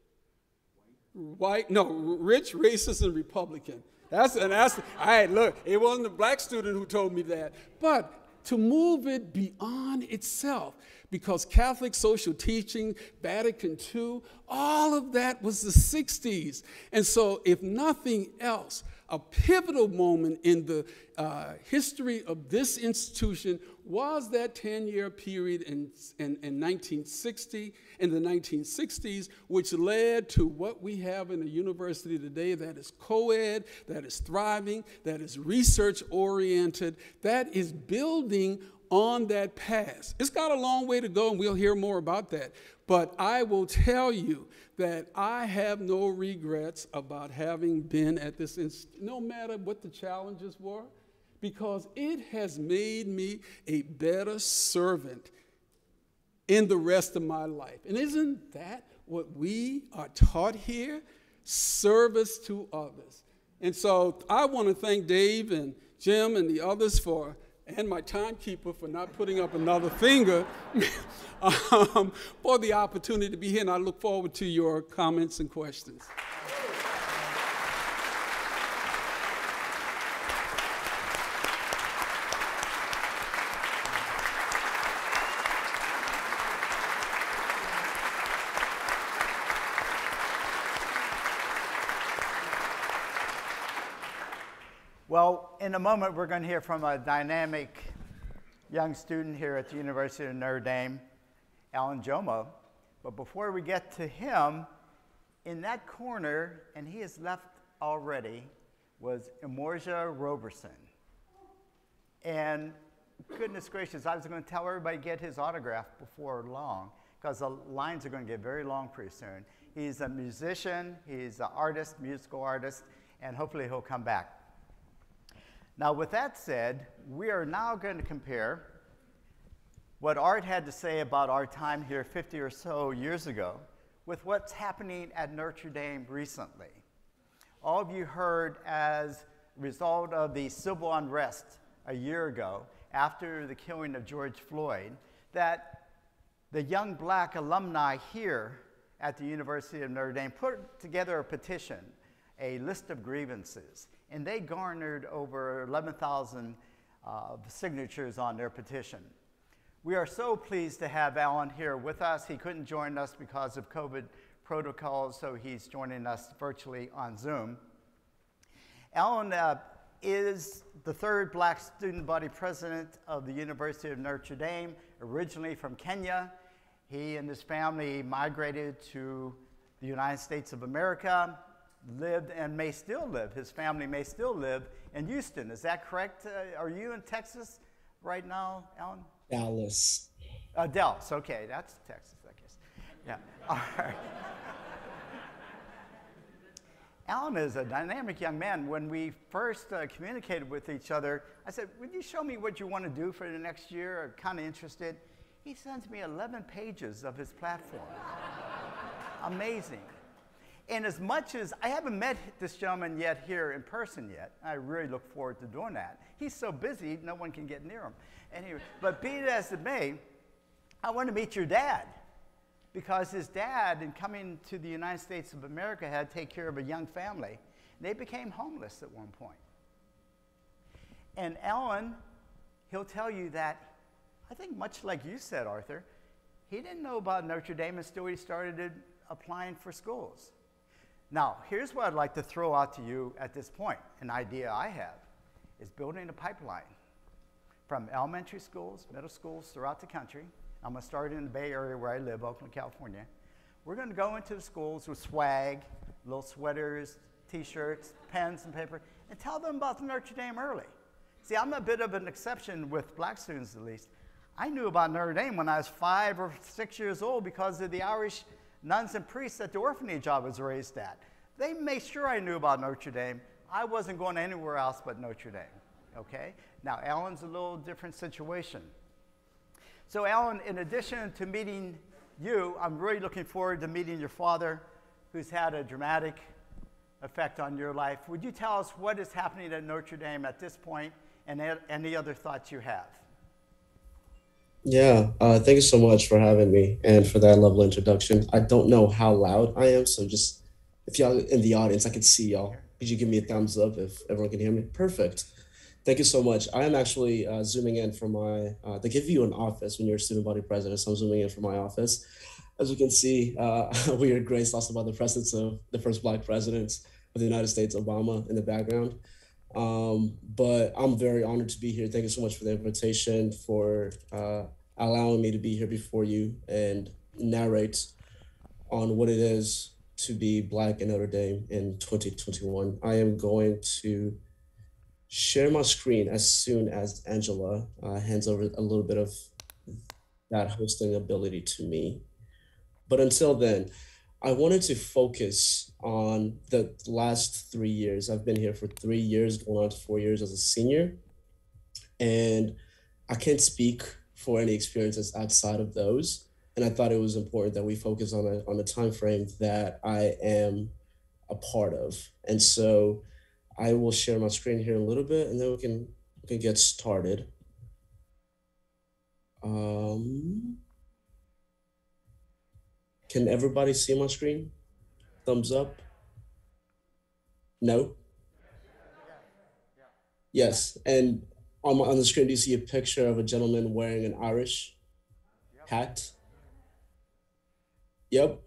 white, no, rich, racist, and Republican. That's, and that's, all right, look, it wasn't a black student who told me that, but to move it beyond itself, because Catholic social teaching, Vatican Two, all of that was the sixties. And so if nothing else, a pivotal moment in the uh, history of this institution was that ten-year period in, in, in nineteen sixty, in the nineteen sixties, which led to what we have in a university today that is co-ed, that is thriving, that is research-oriented, that is building on that past. It's got a long way to go, and we'll hear more about that. But I will tell you that I have no regrets about having been at this institute, no matter what the challenges were, because it has made me a better servant in the rest of my life. And isn't that what we are taught here? Service to others. And so I want to thank Dave and Jim and the others for, and my timekeeper for not putting up another finger, um, for the opportunity to be here. And I look forward to your comments and questions. Well, in a moment, we're going to hear from a dynamic young student here at the University of Notre Dame, Allan Njomo. But before we get to him, in that corner, and he is left already, was Emorja Roberson. And goodness gracious, I was going to tell everybody to get his autograph before long, because the lines are going to get very long pretty soon. He's a musician, he's an artist, musical artist, and hopefully he'll come back. Now, with that said, we are now going to compare what Art had to say about our time here fifty or so years ago with what's happening at Notre Dame recently. All of you heard as a result of the civil unrest a year ago after the killing of George Floyd that the young black alumni here at the University of Notre Dame put together a petition, a list of grievances. And they garnered over eleven thousand uh, signatures on their petition. We are so pleased to have Allan here with us. He couldn't join us because of COVID protocols, so he's joining us virtually on Zoom. Allan uh, is the third black student body president of the University of Notre Dame, originally from Kenya. He and his family migrated to the United States of America, lived and may still live. His family may still live in Houston. Is that correct? Uh, are you in Texas right now, Allan? Dallas. Uh, Dallas, okay, that's Texas, I guess. Yeah, all right. Allan is a dynamic young man. When we first uh, communicated with each other, I said, would you show me what you want to do for the next year? I'm kind of interested. He sends me eleven pages of his platform. Amazing. And as much as, I haven't met this gentleman yet here in person yet. I really look forward to doing that. He's so busy, no one can get near him. Anyway, but be it as it may, I want to meet your dad. Because his dad, in coming to the United States of America, had to take care of a young family. They became homeless at one point. And Allan, he'll tell you that, I think much like you said, Arthur, he didn't know about Notre Dame until he started applying for schools. Now, here's what I'd like to throw out to you at this point. An idea I have is building a pipeline from elementary schools, middle schools throughout the country. I'm going to start in the Bay Area where I live, Oakland, California. We're going to go into the schools with swag, little sweaters, T-shirts, pens, and paper, and tell them about the Notre Dame early. See, I'm a bit of an exception with black students, at least. I knew about Notre Dame when I was five or six years old because of the Irish nuns and priests at the orphanage I was raised at. They made sure I knew about Notre Dame. I wasn't going anywhere else but Notre Dame, okay? Now, Allan's a little different situation. So, Allan, in addition to meeting you, I'm really looking forward to meeting your father, who's had a dramatic effect on your life. Would you tell us what is happening at Notre Dame at this point and any other thoughts you have? Yeah, uh, thank you so much for having me and for that lovely introduction. I don't know how loud I am, so just if y'all in the audience, I can see y'all. Could you give me a thumbs up if everyone can hear me? Perfect. Thank you so much. I am actually uh, zooming in from my, uh, they give you an office when you're a student body president, so I'm zooming in from my office. As you can see, uh, we are graced also by the presence of the first Black president of the United States, Obama, in the background. Um, but I'm very honored to be here. Thank you so much for the invitation, for uh, allowing me to be here before you and narrate on what it is to be Black in Notre Dame in twenty twenty-one. I am going to share my screen as soon as Angela uh, hands over a little bit of that hosting ability to me. But until then, I wanted to focus on the last three years. I've been here for three years, going on to four years as a senior. And I can't speak for any experiences outside of those. And I thought it was important that we focus on a, on a time frame that I am a part of. And so I will share my screen here in a little bit, and then we can, we can get started. Um, can everybody see my screen? Thumbs up? No? Yes, and on, my, on the screen, do you see a picture of a gentleman wearing an Irish hat? Yep.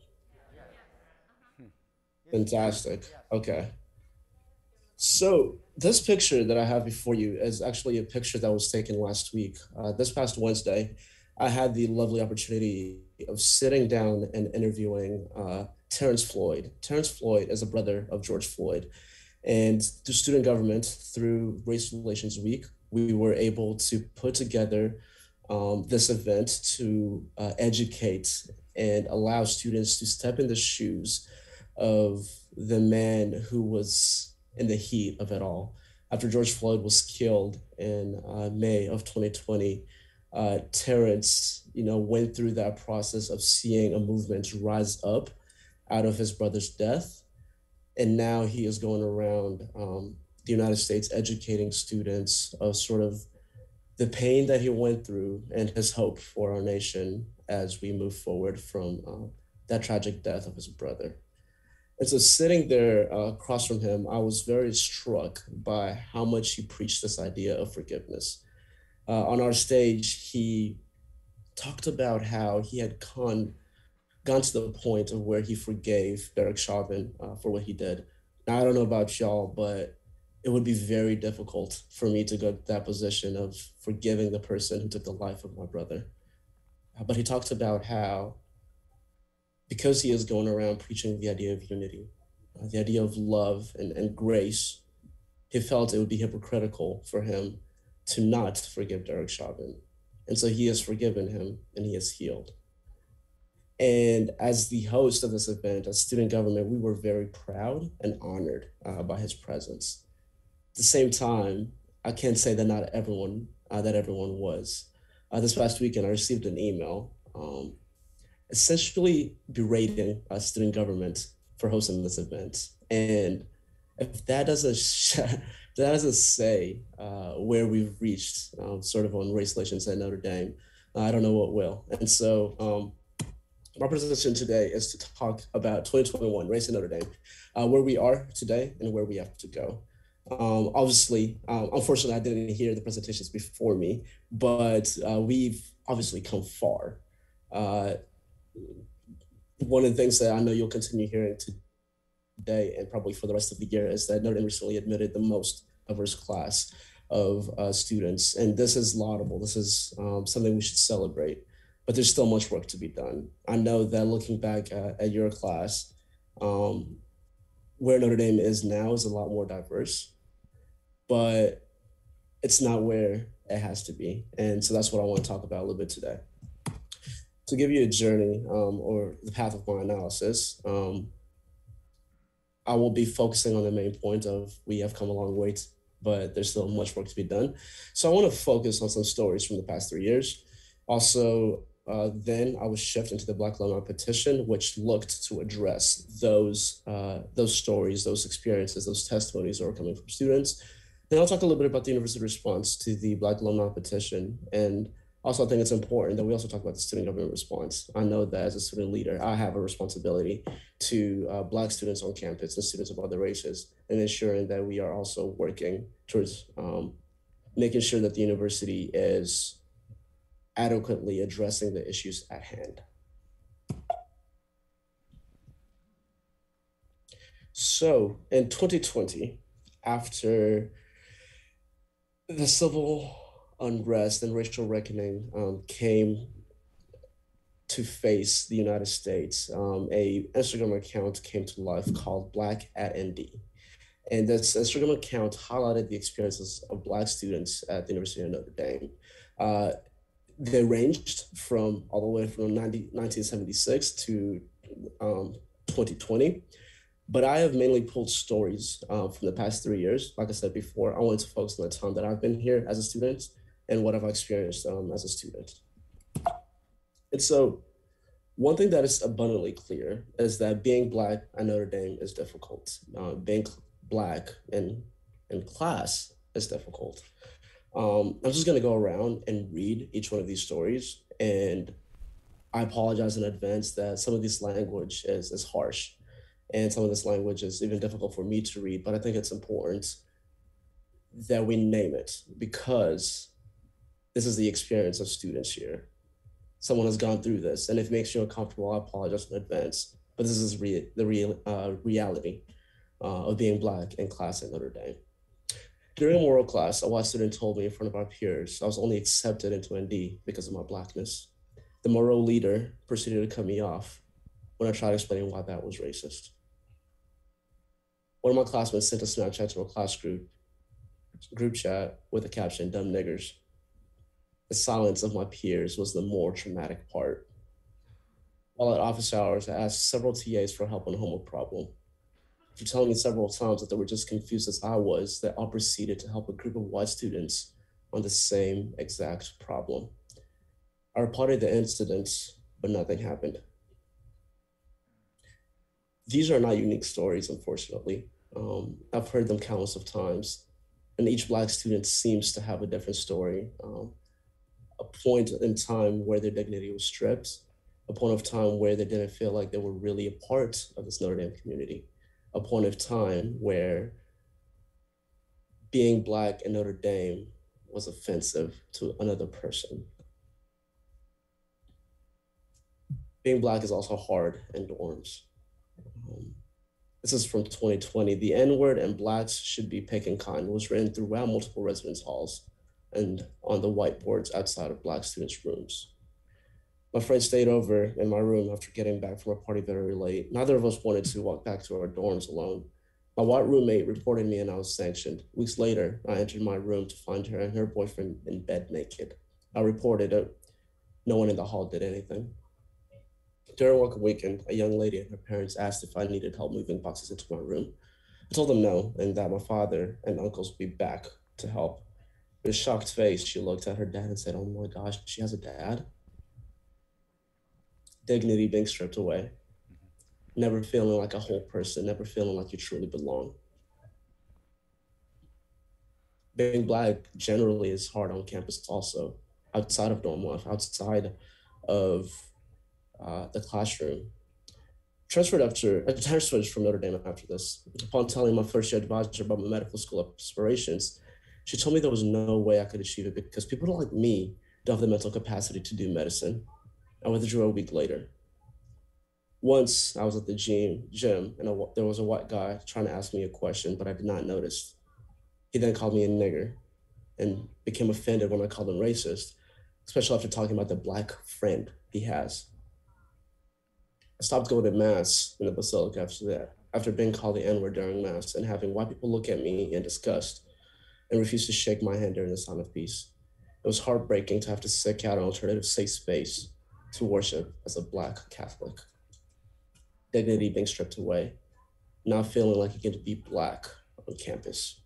Fantastic, okay. So this picture that I have before you is actually a picture that was taken last week. Uh, this past Wednesday, I had the lovely opportunity of sitting down and interviewing uh, Terrence Floyd. Terrence Floyd is a brother of George Floyd. And through student government, through Race Relations Week, we were able to put together um, this event to uh, educate and allow students to step in the shoes of the man who was in the heat of it all. After George Floyd was killed in uh, May of twenty twenty, uh, Terrence, you know, went through that process of seeing a movement rise up out of his brother's death. And now he is going around um, the United States educating students of sort of the pain that he went through and his hope for our nation as we move forward from uh, that tragic death of his brother. And so sitting there uh, across from him, I was very struck by how much he preached this idea of forgiveness. Uh, on our stage, he talked about how he had gone, gone to the point of where he forgave Derek Chauvin uh, for what he did. Now, I don't know about y'all, but it would be very difficult for me to go to that position of forgiving the person who took the life of my brother. but he talked about how, because he is going around preaching the idea of unity, uh, the idea of love and, and grace, he felt it would be hypocritical for him to not forgive Derek Chauvin. And so he has forgiven him and he has healed. And as the host of this event, as student government, we were very proud and honored uh, by his presence. At the same time, I can't say that not everyone, uh, that everyone was. Uh, this past weekend, I received an email um, essentially berating uh, student government for hosting this event. And if that doesn't sh- that doesn't say uh, where we've reached, um, sort of on race relations at Notre Dame, uh, I don't know what will. And so um, my presentation today is to talk about twenty twenty-one race in Notre Dame, uh, where we are today and where we have to go. Um, obviously, um, unfortunately, I didn't hear the presentations before me, but uh, we've obviously come far. Uh, one of the things that I know you'll continue hearing today and probably for the rest of the year is that Notre Dame recently admitted the most diverse class of uh, students, and this is laudable. This is um, something we should celebrate, but there's still much work to be done. I know that looking back at, at your class, um, where Notre Dame is now is a lot more diverse, but it's not where it has to be. And so that's what I want to talk about a little bit today. To give you a journey um, or the path of my analysis, um, I will be focusing on the main point of we have come a long way, but there's still much work to be done. So I want to focus on some stories from the past three years. Also, uh, then I was shift into the Black Alumni Petition, which looked to address those, uh, those stories, those experiences, those testimonies that were coming from students. Then I'll talk a little bit about the university response to the Black Alumni Petition. And also, I think it's important that we also talk about the student government response. I know that as a student leader, I have a responsibility to uh, Black students on campus and students of other races, and ensuring that we are also working towards um, making sure that the university is adequately addressing the issues at hand. So in twenty twenty, after the civil unrest and racial reckoning um, came to face the United States, um, a Instagram account came to life called Black at N D. And this Instagram account highlighted the experiences of Black students at the University of Notre Dame. Uh, they ranged from all the way from nineteen seventy-six to um, twenty twenty. But I have mainly pulled stories uh, from the past three years. Like I said before, I wanted to focus on the time that I've been here as a student and what I've experienced um, as a student. And so one thing that is abundantly clear is that being Black at Notre Dame is difficult. Uh, being Black in, in class is difficult. Um, I'm just gonna go around and read each one of these stories. And I apologize in advance that some of this language is, is harsh. And some of this language is even difficult for me to read, but I think it's important that we name it because this is the experience of students here. Someone has gone through this, and if it makes you uncomfortable, I apologize in advance, but this is re the real uh, reality uh, of being Black in class at Notre Dame. During a moral class, a white student told me in front of our peers I was only accepted into N D because of my Blackness. The moral leader proceeded to cut me off when I tried explaining why that was racist. One of my classmates sent a Snapchat to a class group, group chat with the caption, "Dumb niggers." The silence of my peers was the more traumatic part. While at office hours, I asked several T As for help on a homework problem. After telling me several times that they were just confused as I was, they all proceeded to help a group of white students on the same exact problem. I reported the incident, but nothing happened. These are not unique stories, unfortunately. Um, I've heard them countless of times, and each Black student seems to have a different story. Um, a point in time where their dignity was stripped, a point of time where they didn't feel like they were really a part of this Notre Dame community, a point of time where being Black in Notre Dame was offensive to another person. Being Black is also hard in dorms. Um, this is from twenty twenty. The N-word and Blacks should be picking cotton was written throughout multiple residence halls and on the whiteboards outside of Black students' rooms. My friend stayed over in my room after getting back from a party very late. Neither of us wanted to walk back to our dorms alone. My white roommate reported me and I was sanctioned. Weeks later, I entered my room to find her and her boyfriend in bed naked. I reported it. No one in the hall did anything. During work weekend, a young lady and her parents asked if I needed help moving boxes into my room. I told them no, and that my father and uncles would be back to help. With a shocked face, she looked at her dad and said, "Oh my gosh, she has a dad?" Dignity being stripped away, never feeling like a whole person, never feeling like you truly belong. Being Black generally is hard on campus also, outside of dorm life, outside of uh, the classroom. Transferred after, I transferred from Notre Dame after this. Upon telling my first year advisor about my medical school aspirations, she told me there was no way I could achieve it because people like me don't have the mental capacity to do medicine. I withdrew a week later. Once I was at the gym, gym and a, there was a white guy trying to ask me a question, but I did not notice. He then called me a nigger and became offended when I called him racist, especially after talking about the Black friend he has. I stopped going to mass in the Basilica after that, after being called the N-word during mass and having white people look at me in disgust and refuse to shake my hand during the sign of peace. It was heartbreaking to have to seek out an alternative safe space to worship as a Black Catholic. Dignity being stripped away, not feeling like you get to be Black on campus.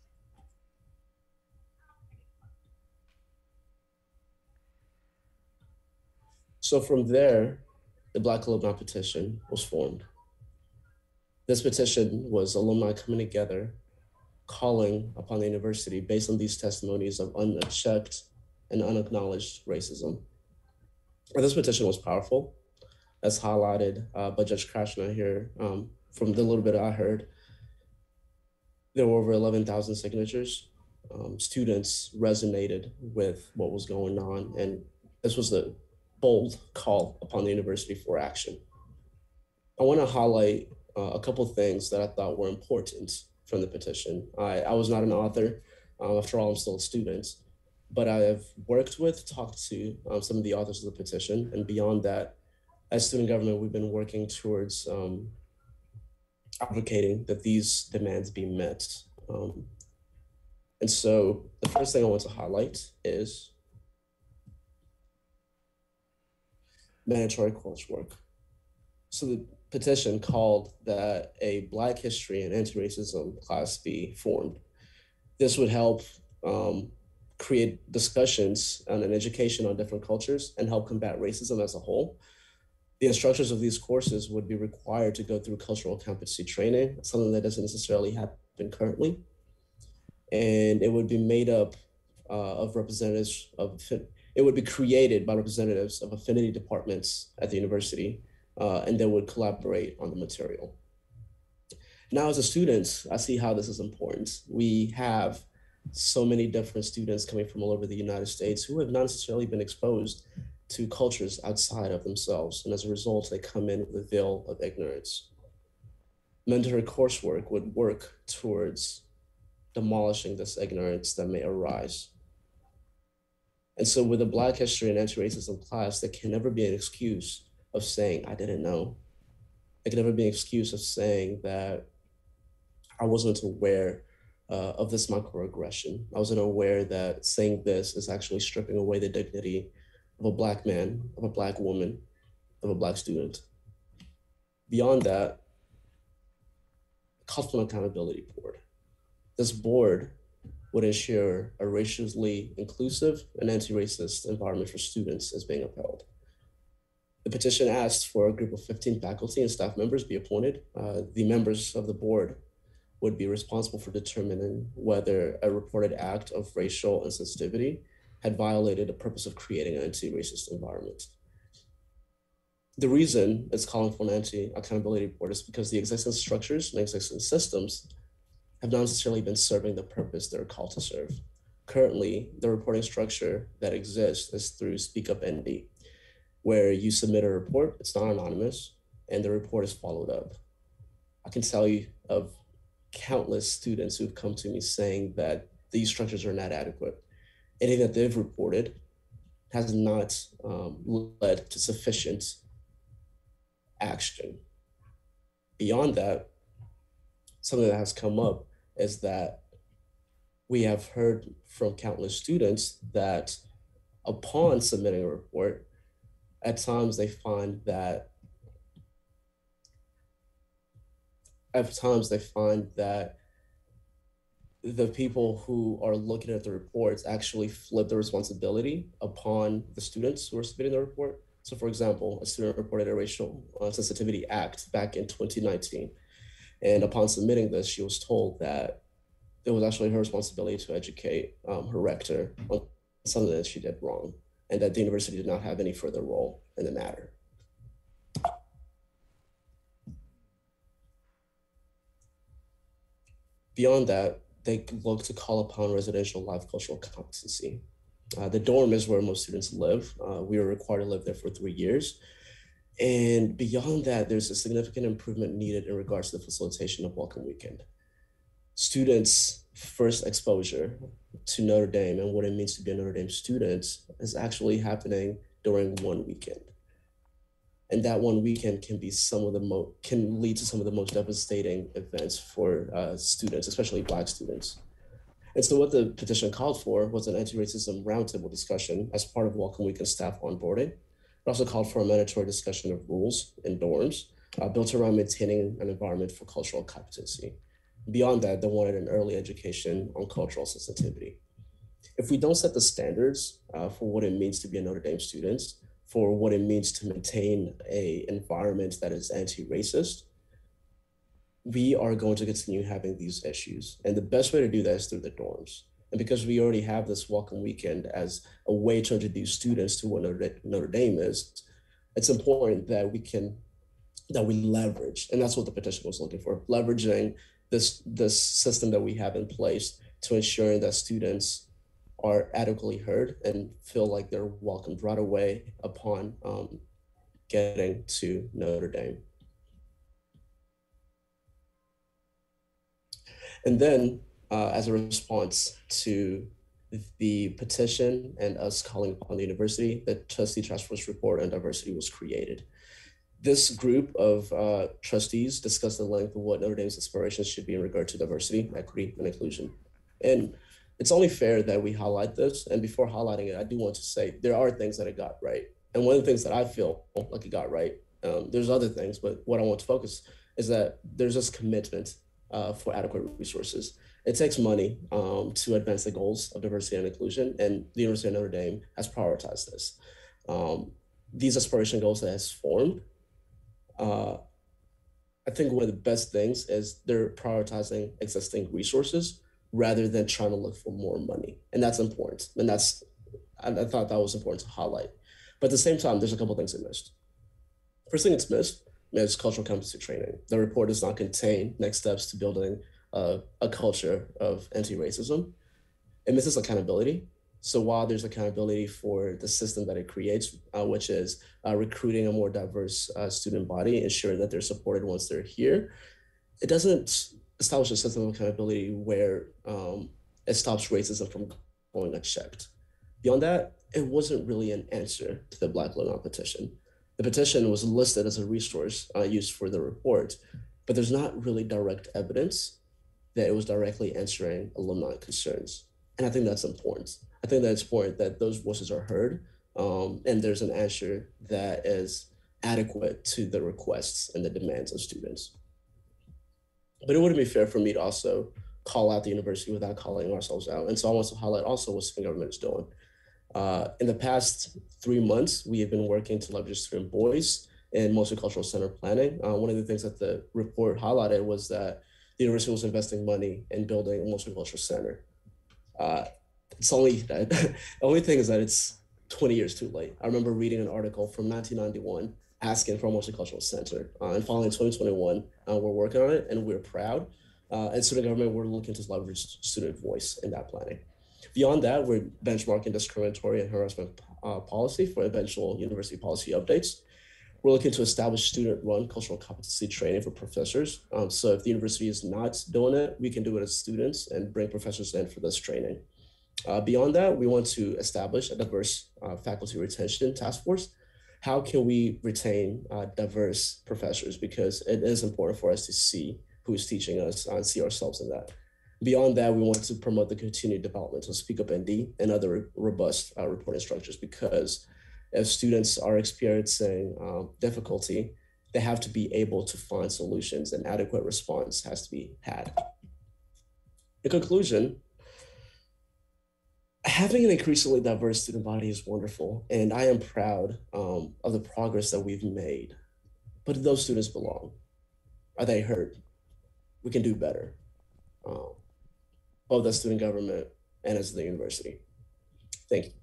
So from there, the Black Alumni Petition was formed. This petition was alumni coming together, calling upon the university based on these testimonies of unchecked and unacknowledged racism. And this petition was powerful, as highlighted uh, by Judge Krashna here. Um, from the little bit I heard, there were over eleven thousand signatures. Um, students resonated with what was going on, and this was the bold call upon the university for action. I want to highlight uh, a couple of things that I thought were important from the petition. I, I was not an author. Um, after all, I'm still a student, but I have worked with, talked to um, some of the authors of the petition, and beyond that, as student government, we've been working towards um, advocating that these demands be met. Um, and so the first thing I want to highlight is mandatory coursework. So the petition called that a Black history and anti-racism class be formed. This would help um, create discussions and an education on different cultures and help combat racism as a whole. The instructors of these courses would be required to go through cultural competency training, something that doesn't necessarily happen currently. And it would be made up uh, of representatives of, it would be created by representatives of affinity departments at the university, uh, and they would collaborate on the material. Now, as a student, I see how this is important. We have so many different students coming from all over the United States who have not necessarily been exposed to cultures outside of themselves. And as a result, they come in with a veil of ignorance. Mandatory coursework would work towards demolishing this ignorance that may arise. And so with a Black history and anti-racism class, there can never be an excuse of saying, I didn't know. There can never be an excuse of saying that I wasn't aware uh, of this microaggression. I wasn't aware that saying this is actually stripping away the dignity of a Black man, of a Black woman, of a Black student. Beyond that, Cultural Accountability Board. This board would ensure a racially inclusive and anti-racist environment for students is being upheld. The petition asked for a group of fifteen faculty and staff members be appointed. Uh, the members of the board would be responsible for determining whether a reported act of racial insensitivity had violated the purpose of creating an anti-racist environment. The reason it's calling for an anti-accountability board is because the existing structures and existing systems have not necessarily been serving the purpose they're called to serve. Currently, the reporting structure that exists is through Speak Up N D, where you submit a report, it's not anonymous, and the report is followed up. I can tell you of countless students who've come to me saying that these structures are not adequate. Anything that they've reported has not um, led to sufficient action. Beyond that, something that has come up is that we have heard from countless students that upon submitting a report, at times they find that at times they find that the people who are looking at the reports actually flip the responsibility upon the students who are submitting the report. So for example, a student reported a racial uh, sensitivity act back in twenty nineteen. And upon submitting this, she was told that it was actually her responsibility to educate um, her rector on something that she did wrong, and that the university did not have any further role in the matter. Beyond that, they look to call upon residential life cultural competency. Uh, the dorm is where most students live. Uh, we are required to live there for three years. And beyond that, there's a significant improvement needed in regards to the facilitation of Welcome Weekend. Students' first exposure to Notre Dame and what it means to be a Notre Dame student is actually happening during one weekend. And that one weekend can be some of the mo can lead to some of the most devastating events for uh, students, especially Black students. And so what the petition called for was an anti-racism roundtable discussion as part of Welcome Weekend staff onboarding. It also called for a mandatory discussion of rules in dorms uh, built around maintaining an environment for cultural competency. Beyond that, they wanted an early education on cultural sensitivity. If we don't set the standards uh, for what it means to be a Notre Dame student, for what it means to maintain an environment that is anti-racist, we are going to continue having these issues. And the best way to do that is through the dorms. And because we already have this Welcome Weekend as a way to introduce students to what Notre Dame is, it's important that we can, that we leverage, and that's what the petition was looking for, leveraging this, this system that we have in place to ensure that students are adequately heard and feel like they're welcomed right away upon um, getting to Notre Dame. And then, uh, as a response to the petition and us calling upon the university, the Trustee Task Force Report on Diversity was created. This group of uh, trustees discussed the length of what Notre Dame's aspirations should be in regard to diversity, equity, and inclusion. And it's only fair that we highlight this. And before highlighting it, I do want to say there are things that it got right. And one of the things that I feel like it got right, um, there's other things, but what I want to focus is that there's this commitment uh, for adequate resources. It takes money um, to advance the goals of diversity and inclusion, and the University of Notre Dame has prioritized this. Um, these aspiration goals that has formed, uh, I think one of the best things is they're prioritizing existing resources rather than trying to look for more money. And that's important. And that's, I, I thought that was important to highlight. But at the same time, there's a couple of things it missed. First thing it's missed is cultural competency training. The report does not contain next steps to building uh, a culture of anti-racism. It misses accountability. So while there's accountability for the system that it creates, uh, which is uh, recruiting a more diverse uh, student body, ensuring that they're supported once they're here, it doesn't establish a system of accountability where um, it stops racism from going unchecked. Beyond that, it wasn't really an answer to the Black Alumni petition. The petition was listed as a resource uh, used for the report, but there's not really direct evidence that it was directly answering alumni concerns. And I think that's important. I think that it's important that those voices are heard um, and there's an answer that is adequate to the requests and the demands of students. But it wouldn't be fair for me to also call out the university without calling ourselves out. And so I want to highlight also what student government is doing. Uh, in the past three months, we have been working to leverage student voice in multicultural center planning. Uh, one of the things that the report highlighted was that the university was investing money in building a multicultural center. Uh, it's only, the only thing is that it's twenty years too late. I remember reading an article from nineteen ninety-one asking for a multicultural center. Uh, and finally in twenty twenty-one, uh, we're working on it and we're proud. Uh, and student government, we're looking to leverage student voice in that planning. Beyond that, we're benchmarking discriminatory and harassment uh, policy for eventual university policy updates. We're looking to establish student-run cultural competency training for professors. Um, so if the university is not doing it, we can do it as students and bring professors in for this training. Uh, beyond that, we want to establish a diverse uh, faculty retention task force. How can we retain uh, diverse professors? Because it is important for us to see who's teaching us and see ourselves in that. Beyond that, we want to promote the continued development of Speak Up N D and other robust uh, reporting structures, because if students are experiencing um, difficulty, they have to be able to find solutions, and adequate response has to be had. In conclusion, having an increasingly diverse student body is wonderful, and I am proud um, of the progress that we've made. But do those students belong? Are they heard? We can do better, um, both as student government and as the university. Thank you.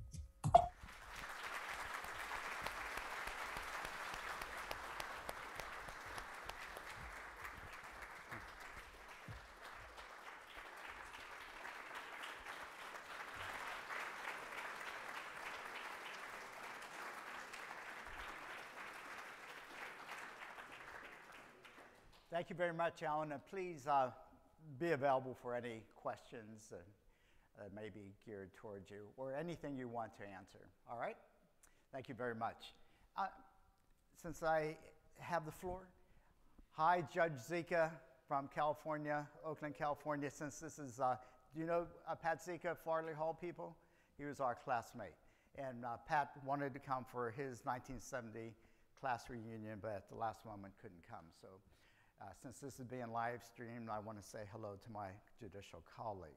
Thank you very much, Allan, and please uh, be available for any questions that uh, may be geared towards you, or anything you want to answer, all right? Thank you very much. Uh, since I have the floor, hi, Judge Zika from California, Oakland, California. Since this is, uh, do you know uh, Pat Zika, Farley Hall people? He was our classmate, and uh, Pat wanted to come for his nineteen seventy class reunion, but at the last moment couldn't come, so. Uh, since this is being live streamed, I want to say hello to my judicial colleague.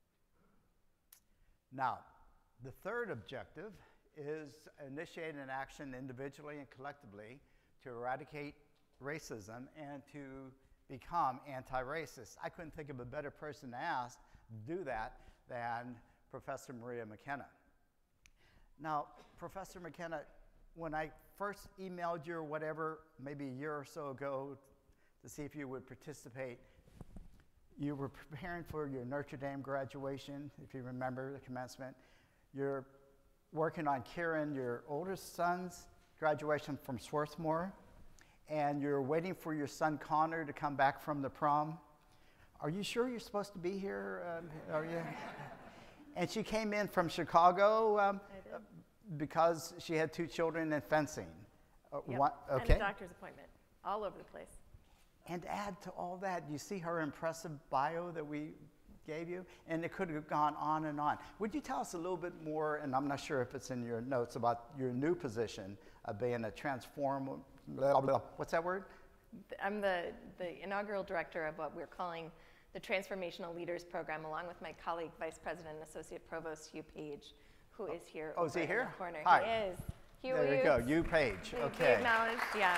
Now, the third objective is initiate an action individually and collectively to eradicate racism and to become anti-racist. I couldn't think of a better person to ask to do that than Professor Maria McKenna. Now, Professor McKenna, when I first emailed you or whatever, maybe a year or so ago, to see if you would participate, you were preparing for your Notre Dame graduation, if you remember the commencement. You're working on Kieran, your oldest son's graduation from Swarthmore, and you're waiting for your son Connor to come back from the prom. Are you sure you're supposed to be here? Um, are you? And she came in from Chicago um, because she had two children in fencing. Uh, yep. one, okay. And a doctor's appointment, all over the place. And add to all that, you see her impressive bio that we gave you? And it could have gone on and on. Would you tell us a little bit more, and I'm not sure if it's in your notes, about your new position of being a transform, blah, blah, what's that word? I'm the, the inaugural director of what we're calling the Transformational Leaders Program, along with my colleague, Vice President and Associate Provost Hugh Page, who is here. Oh, is he here? In the corner. Hi. He is. Hugh, there you go, Hugh Page, okay. Acknowledged, yeah.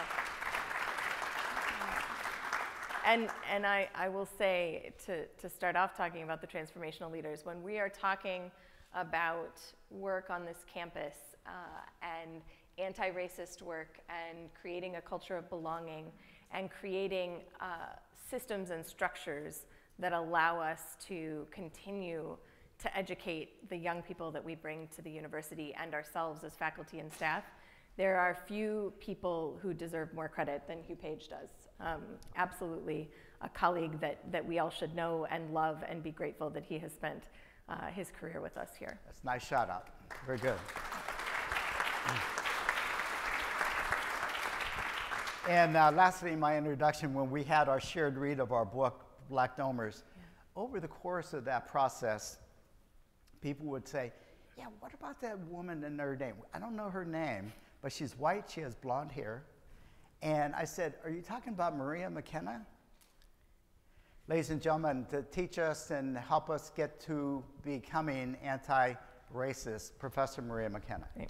And, and I, I will say, to, to start off talking about the transformational leaders, when we are talking about work on this campus uh, and anti-racist work and creating a culture of belonging and creating uh, systems and structures that allow us to continue to educate the young people that we bring to the university and ourselves as faculty and staff, there are few people who deserve more credit than Hugh Page does. Um, absolutely a colleague that, that we all should know and love and be grateful that he has spent uh, his career with us here. That's a nice shout out. Very good. And uh, lastly, my introduction, when we had our shared read of our book, Black Domers, yeah. Over the course of that process, people would say, yeah, what about that woman in Notre Dame? I don't know her name, but she's white, she has blonde hair. And I said, are you talking about Maria McKenna? Ladies and gentlemen, to teach us and help us get to becoming anti-racist, Professor Maria McKenna. Right.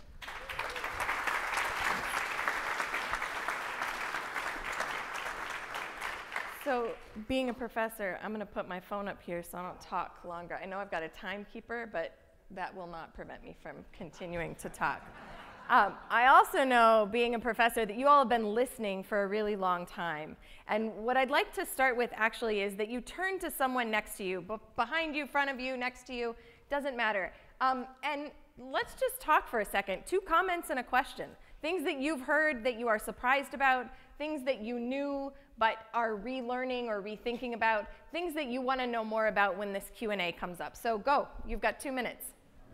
So being a professor, I'm going to put my phone up here so I don't talk longer. I know I've got a timekeeper, but that will not prevent me from continuing to talk. Um, I also know, being a professor, that you all have been listening for a really long time. And what I'd like to start with, actually, is that you turn to someone next to you, b behind you, front of you, next to you, doesn't matter. Um, and let's just talk for a second. Two comments and a question. Things that you've heard that you are surprised about, things that you knew but are relearning or rethinking about, things that you want to know more about when this Q and A comes up. So go, you've got two minutes.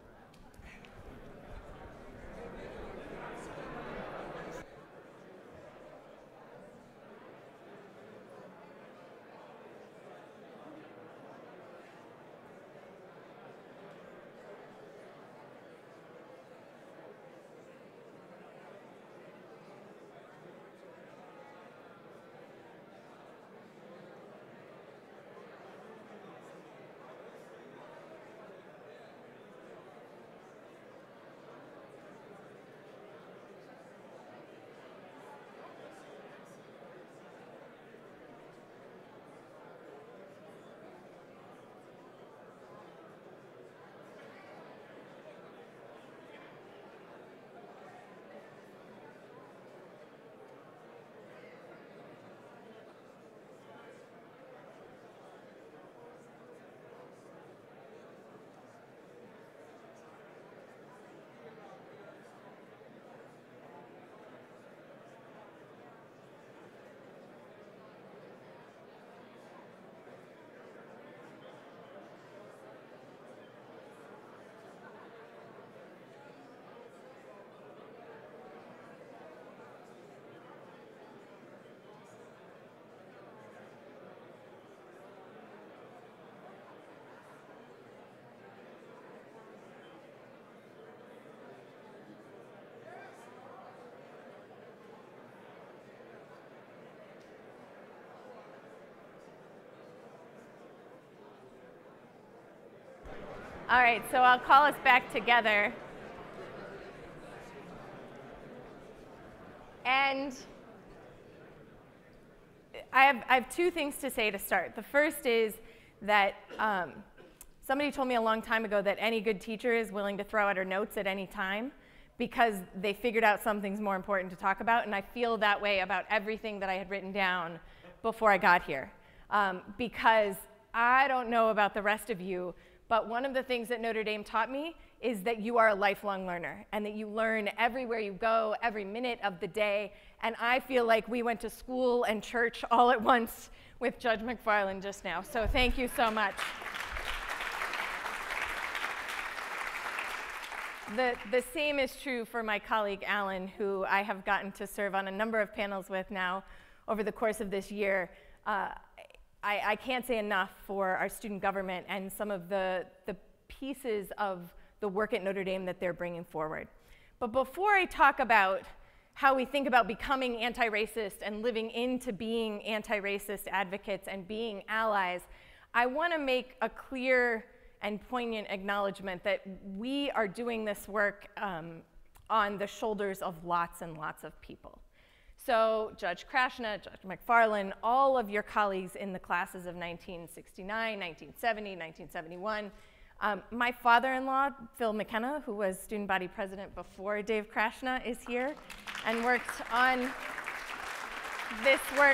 All right, so I'll call us back together. And I have, I have two things to say to start. The first is that um, somebody told me a long time ago that any good teacher is willing to throw out her notes at any time because they figured out something's more important to talk about, and I feel that way about everything that I had written down before I got here. Um, because I don't know about the rest of you, but one of the things that Notre Dame taught me is that you are a lifelong learner and that you learn everywhere you go, every minute of the day. And I feel like we went to school and church all at once with Judge McFarland just now. So thank you so much. The, the same is true for my colleague Allan, who I have gotten to serve on a number of panels with now over the course of this year. Uh, I, I can't say enough for our student government and some of the, the pieces of the work at Notre Dame that they're bringing forward. But before I talk about how we think about becoming anti-racist and living into being anti-racist advocates and being allies, I want to make a clear and poignant acknowledgement that we are doing this work um, on the shoulders of lots and lots of people. So Judge Krashna, Judge McFarland, all of your colleagues in the classes of nineteen sixty-nine, nineteen seventy, nineteen seventy-one. Um, my father-in-law, Phil McKenna, who was student body president before Dave Krashna, is here and worked on this work.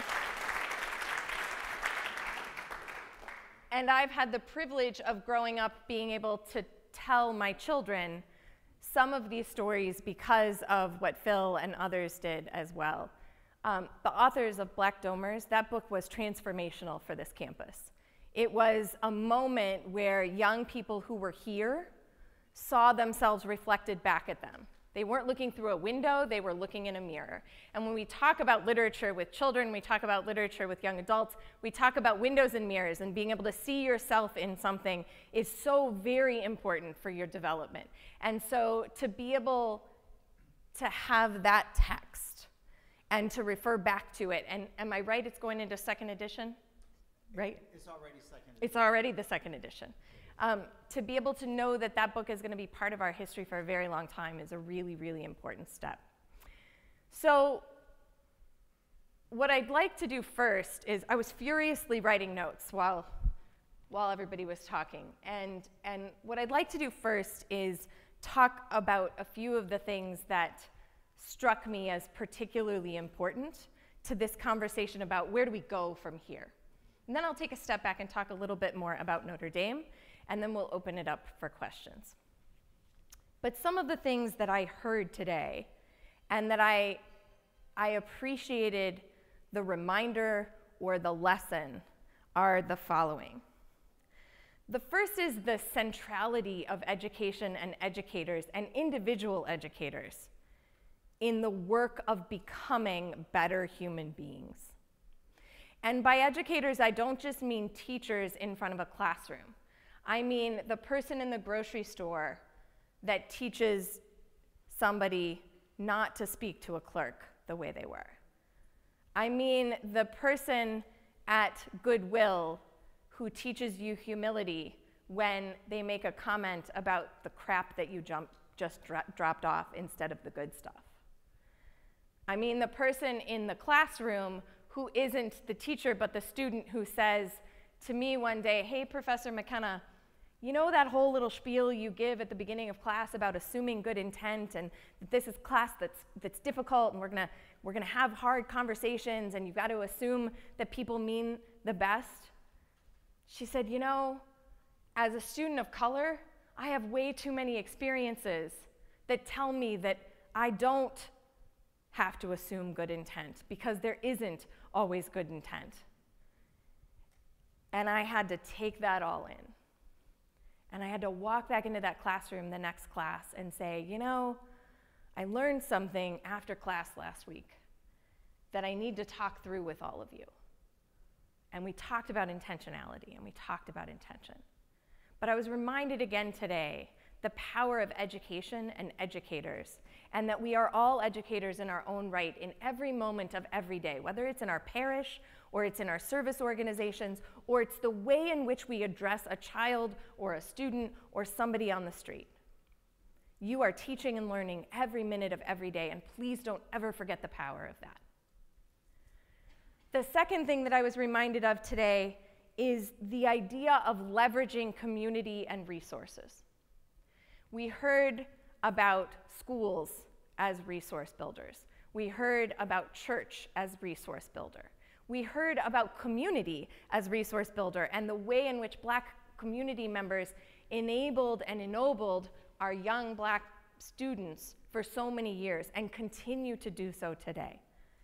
And I've had the privilege of growing up being able to tell my children some of these stories because of what Phil and others did as well. Um, the authors of Black Domers, that book was transformational for this campus. It was a moment where young people who were here saw themselves reflected back at them. They weren't looking through a window, they were looking in a mirror. And when we talk about literature with children, we talk about literature with young adults, we talk about windows and mirrors, and being able to see yourself in something is so very important for your development. And so to be able to have that text and to refer back to it, and am I right, it's going into second edition, right? It's already second edition. It's already the second edition. Um, to be able to know that that book is going to be part of our history for a very long time is a really, really important step. So what I'd like to do first is, I was furiously writing notes while, while everybody was talking. And, and what I'd like to do first is talk about a few of the things that struck me as particularly important to this conversation about where do we go from here. And then I'll take a step back and talk a little bit more about Notre Dame, and then we'll open it up for questions. But some of the things that I heard today and that I, I appreciated the reminder or the lesson are the following. The first is the centrality of education and educators and individual educators in the work of becoming better human beings. And by educators, I don't just mean teachers in front of a classroom. I mean the person in the grocery store that teaches somebody not to speak to a clerk the way they were. I mean the person at Goodwill who teaches you humility when they make a comment about the crap that you jump, just dro dropped off instead of the good stuff. I mean the person in the classroom who isn't the teacher but the student who says to me one day, hey, Professor McKenna, you know that whole little spiel you give at the beginning of class about assuming good intent and that this is class that's, that's difficult and we're gonna, we're gonna have hard conversations and you've got to assume that people mean the best? She said, you know, as a student of color, I have way too many experiences that tell me that I don't have to assume good intent because there isn't always good intent. And I had to take that all in. And I had to walk back into that classroom the next class and say, you know, I learned something after class last week that I need to talk through with all of you. And we talked about intentionality, and we talked about intention. But I was reminded again today the power of education and educators, and that we are all educators in our own right in every moment of every day, whether it's in our parish, or it's in our service organizations, or it's the way in which we address a child or a student or somebody on the street. You are teaching and learning every minute of every day, and please don't ever forget the power of that. The second thing that I was reminded of today is the idea of leveraging community and resources. We heard about schools as resource builders. We heard about church as resource builder. We heard about community as resource builder and the way in which Black community members enabled and ennobled our young Black students for so many years and continue to do so today.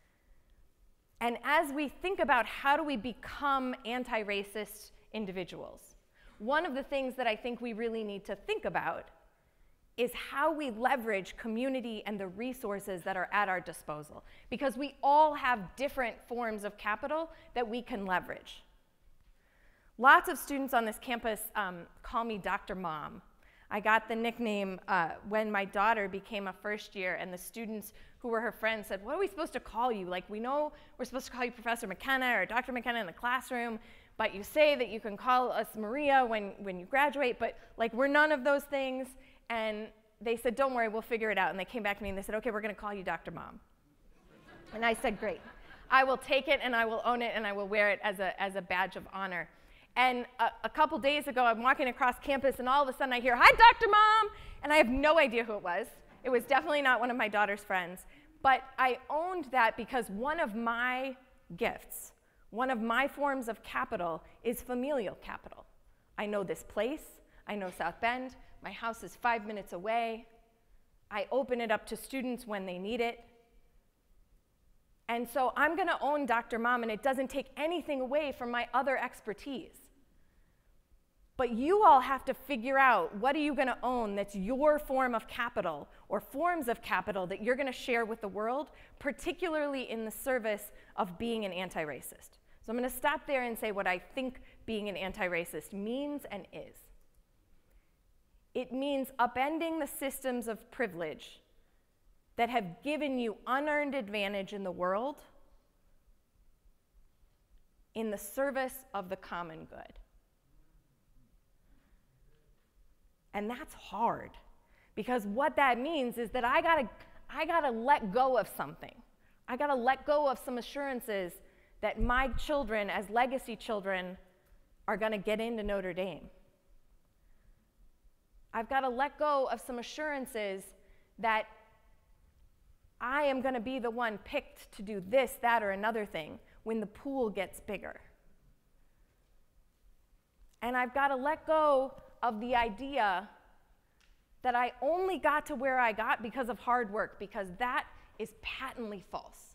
And as we think about how do we become anti-racist individuals, one of the things that I think we really need to think about is how we leverage community and the resources that are at our disposal, because we all have different forms of capital that we can leverage. Lots of students on this campus um, call me Doctor Mom. I got the nickname uh, when my daughter became a first year, and the students who were her friends said, what are we supposed to call you? Like, we know we're supposed to call you Professor McKenna or Doctor McKenna in the classroom, but you say that you can call us Maria when, when you graduate, but like, we're none of those things. And they said, don't worry, we'll figure it out. And they came back to me and they said, okay, we're gonna call you Doctor Mom. And I said, great. I will take it and I will own it and I will wear it as a, as a badge of honor. And a, a couple days ago, I'm walking across campus and all of a sudden I hear, hi, Doctor Mom! And I have no idea who it was. It was definitely not one of my daughter's friends. But I owned that because one of my gifts, one of my forms of capital is familial capital. I know this place, I know South Bend, my house is five minutes away. I open it up to students when they need it. And so I'm gonna own Doctor Mom, and it doesn't take anything away from my other expertise. But you all have to figure out, what are you gonna own that's your form of capital, or forms of capital that you're gonna share with the world, particularly in the service of being an anti-racist. So I'm gonna stop there and say what I think being an anti-racist means and is. It means upending the systems of privilege that have given you unearned advantage in the world in the service of the common good. And that's hard, because what that means is that I gotta, I gotta let go of something. I gotta let go of some assurances that my children, as legacy children, are gonna get into Notre Dame. I've got to let go of some assurances that I am going to be the one picked to do this, that, or another thing when the pool gets bigger. And I've got to let go of the idea that I only got to where I got because of hard work, because that is patently false.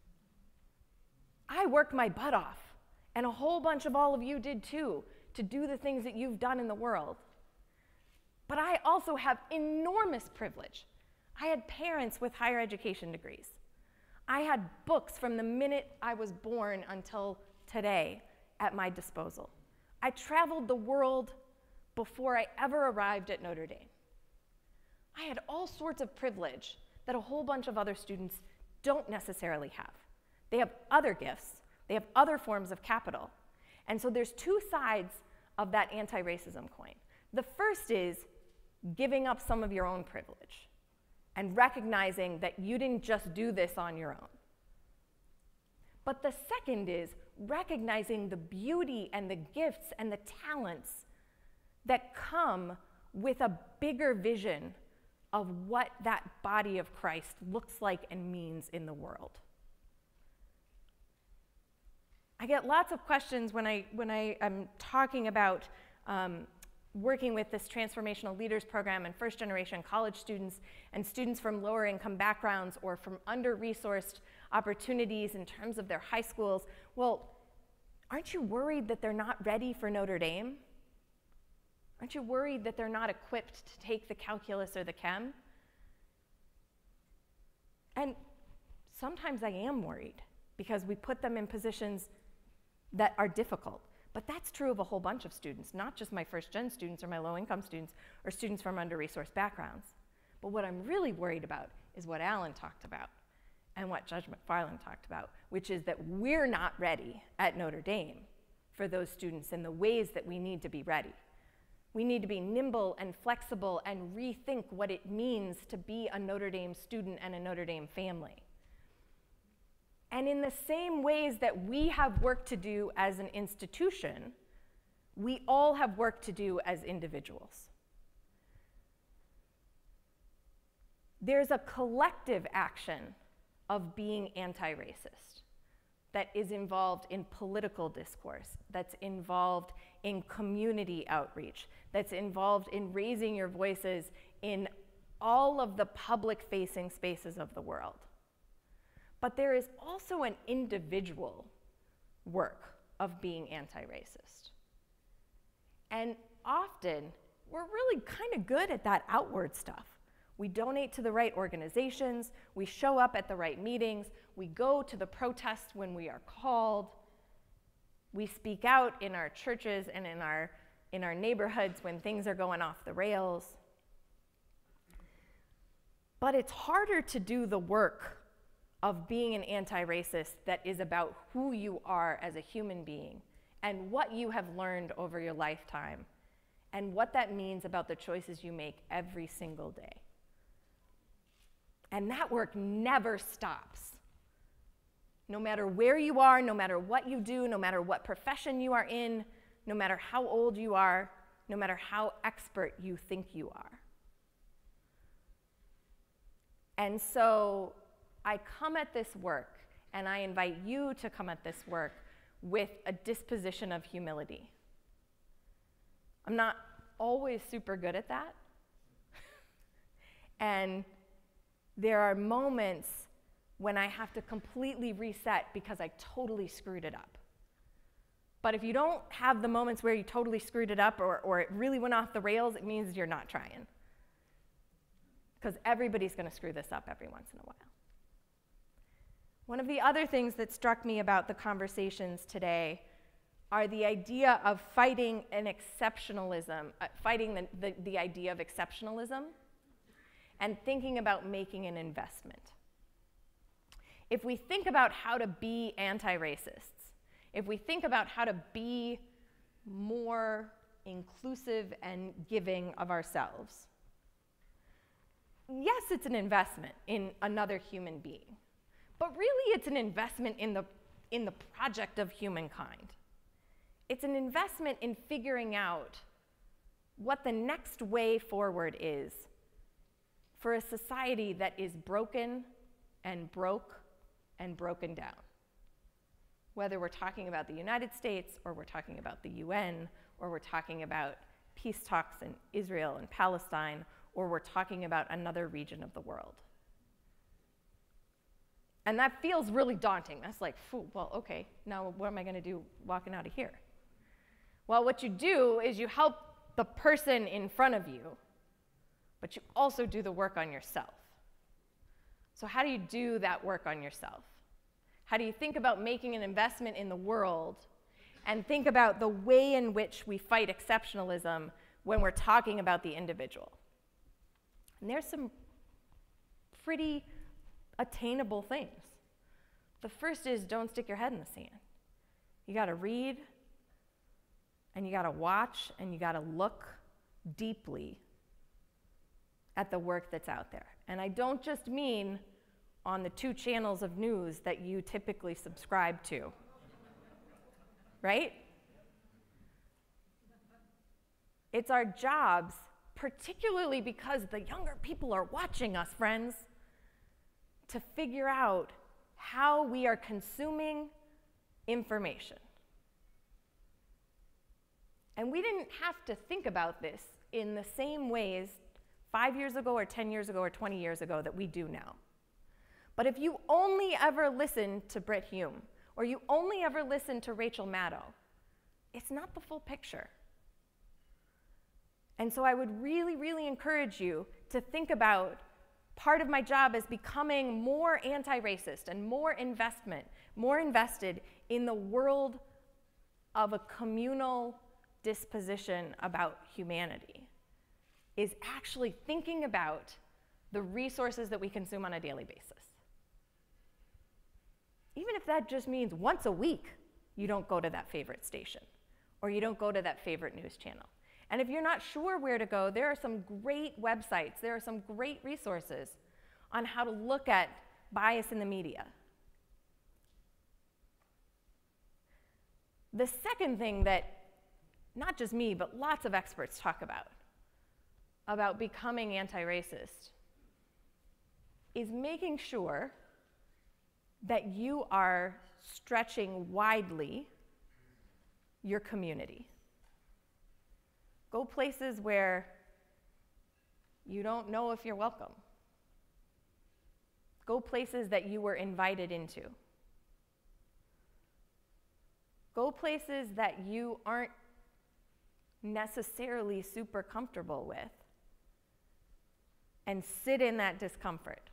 I worked my butt off, and a whole bunch of all of you did too, to do the things that you've done in the world. But I also have enormous privilege. I had parents with higher education degrees. I had books from the minute I was born until today at my disposal. I traveled the world before I ever arrived at Notre Dame. I had all sorts of privilege that a whole bunch of other students don't necessarily have. They have other gifts, they have other forms of capital. And so there's two sides of that anti-racism coin. The first is giving up some of your own privilege and recognizing that you didn't just do this on your own. But the second is recognizing the beauty and the gifts and the talents that come with a bigger vision of what that body of Christ looks like and means in the world. I get lots of questions when I, when I am talking about um, working with this Transformational Leaders Program and first-generation college students and students from lower income backgrounds or from under-resourced opportunities in terms of their high schools. Well, aren't you worried that they're not ready for Notre Dame? Aren't you worried that they're not equipped to take the calculus or the chem? And sometimes I am worried because we put them in positions that are difficult. But that's true of a whole bunch of students, not just my first-gen students or my low-income students or students from under-resourced backgrounds. But what I'm really worried about is what Allan talked about and what Judge McFarland talked about, which is that we're not ready at Notre Dame for those students in the ways that we need to be ready. We need to be nimble and flexible and rethink what it means to be a Notre Dame student and a Notre Dame family. And in the same ways that we have work to do as an institution, we all have work to do as individuals. There's a collective action of being anti-racist that is involved in political discourse, that's involved in community outreach, that's involved in raising your voices in all of the public-facing spaces of the world. But there is also an individual work of being anti-racist. And often, we're really kind of good at that outward stuff. We donate to the right organizations, we show up at the right meetings, we go to the protests when we are called, we speak out in our churches and in our, in our neighborhoods when things are going off the rails. But it's harder to do the work of being an anti-racist that is about who you are as a human being and what you have learned over your lifetime and what that means about the choices you make every single day. And that work never stops. No matter where you are, no matter what you do, no matter what profession you are in, no matter how old you are, no matter how expert you think you are. And so I come at this work, and I invite you to come at this work with a disposition of humility. I'm not always super good at that. And there are moments when I have to completely reset because I totally screwed it up. But if you don't have the moments where you totally screwed it up or, or it really went off the rails, it means you're not trying. Because everybody's going to screw this up every once in a while. One of the other things that struck me about the conversations today are the idea of fighting an exceptionalism, uh, fighting the, the, the idea of exceptionalism, and thinking about making an investment. If we think about how to be anti-racists, if we think about how to be more inclusive and giving of ourselves, yes, it's an investment in another human being, but really it's an investment in the, in the project of humankind. It's an investment in figuring out what the next way forward is for a society that is broken and broke and broken down. Whether we're talking about the United States, or we're talking about the U N, or we're talking about peace talks in Israel and Palestine, or we're talking about another region of the world. And that feels really daunting. That's like, phew, well, okay, now what am I going to do walking out of here? Well, what you do is you help the person in front of you, but you also do the work on yourself. So how do you do that work on yourself? How do you think about making an investment in the world and think about the way in which we fight exceptionalism when we're talking about the individual? And there's some pretty attainable things. The first is don't stick your head in the sand. You got to read, and you got to watch, and you got to look deeply at the work that's out there. And I don't just mean on the two channels of news that you typically subscribe to, right? It's our jobs, particularly because the younger people are watching us, friends, to figure out how we are consuming information. And we didn't have to think about this in the same ways five years ago or ten years ago or twenty years ago that we do now. But if you only ever listen to Brit Hume, or you only ever listen to Rachel Maddow, it's not the full picture. And so I would really, really encourage you to think about part of my job as becoming more anti-racist and more investment, more invested in the world of a communal disposition about humanity, is actually thinking about the resources that we consume on a daily basis. Even if that just means once a week you don't go to that favorite station or you don't go to that favorite news channel. And if you're not sure where to go, there are some great websites, there are some great resources on how to look at bias in the media. The second thing that not just me, but lots of experts talk about, about becoming anti-racist, is making sure that you are stretching widely your community. Go places where you don't know if you're welcome. Go places that you were invited into. Go places that you aren't necessarily super comfortable with, and sit in that discomfort.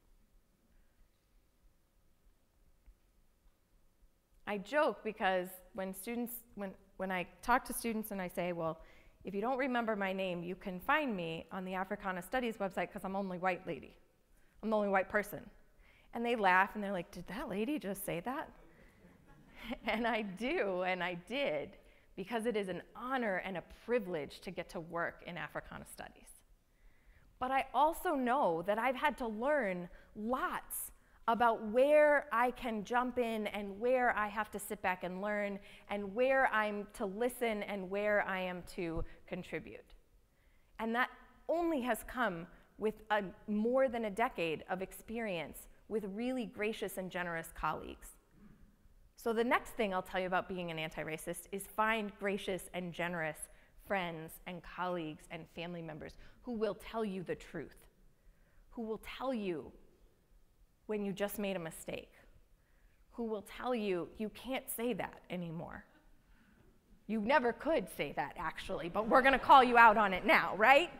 I joke because when students, when, when I talk to students and I say, well, if you don't remember my name, you can find me on the Africana Studies website because I'm the only white lady. I'm the only white person. And they laugh and they're like, did that lady just say that? And I do, and I did, because it is an honor and a privilege to get to work in Africana Studies. But I also know that I've had to learn lots about where I can jump in and where I have to sit back and learn, and where I'm to listen and where I am to contribute. And that only has come with a, more than a decade of experience with really gracious and generous colleagues. So the next thing I'll tell you about being an anti-racist is find gracious and generous friends and colleagues and family members who will tell you the truth, who will tell you when you just made a mistake, who will tell you you can't say that anymore. You never could say that, actually, but we're gonna call you out on it now, right?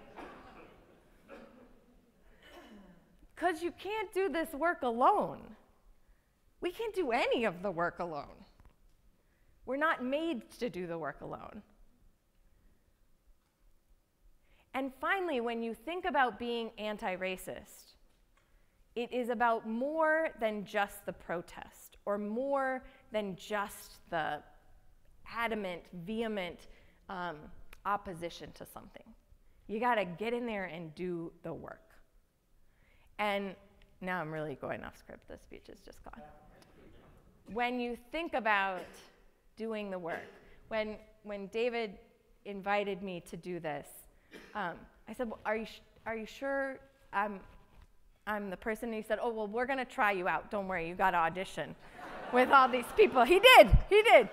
Because you can't do this work alone. We can't do any of the work alone. We're not made to do the work alone. And finally, when you think about being anti-racist, it is about more than just the protest, or more than just the adamant, vehement um, opposition to something. You gotta get in there and do the work. And now I'm really going off script, this speech is just gone. When you think about doing the work, when, when David invited me to do this, um, I said, well, are you, are you sure I'm, I'm the person? And he said, oh, well, we're gonna try you out. Don't worry, you gotta audition with all these people. He did, he did.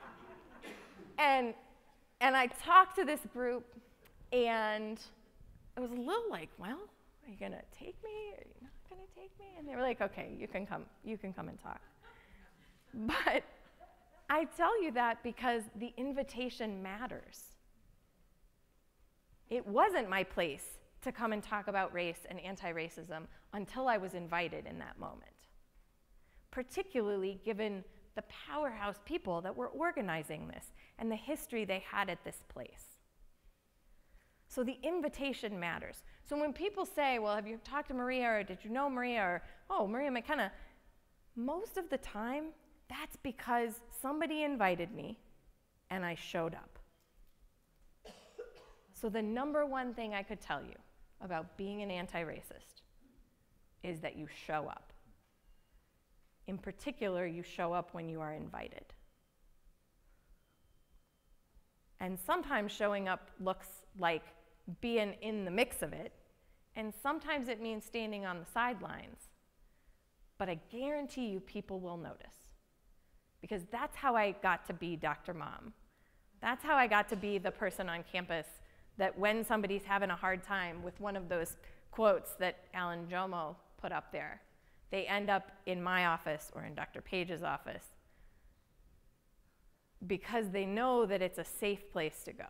And, and I talked to this group, and it was a little like, well, are you gonna take me? Are you not gonna take me? And they were like, okay, you can come, you can come and talk. But I tell you that because the invitation matters. It wasn't my place to come and talk about race and anti-racism until I was invited in that moment, particularly given the powerhouse people that were organizing this and the history they had at this place. So the invitation matters. So when people say, well, have you talked to Maria, or did you know Maria, or, oh, Maria McKenna, most of the time, that's because somebody invited me and I showed up. So the number one thing I could tell you about being an anti-racist is that you show up. In particular, you show up when you are invited. And sometimes showing up looks like being in the mix of it, and sometimes it means standing on the sidelines. But I guarantee you people will notice, because that's how I got to be Doctor Mom. That's how I got to be the person on campus that when somebody's having a hard time with one of those quotes that Allan Njomo put up there, they end up in my office or in Doctor Page's office because they know that it's a safe place to go.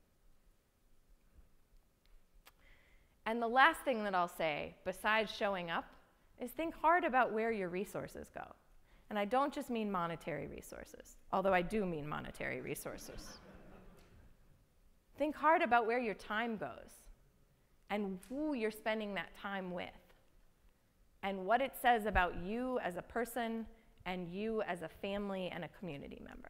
And the last thing that I'll say, besides showing up, is think hard about where your resources go. And I don't just mean monetary resources, although I do mean monetary resources. Think hard about where your time goes and who you're spending that time with and what it says about you as a person and you as a family and a community member.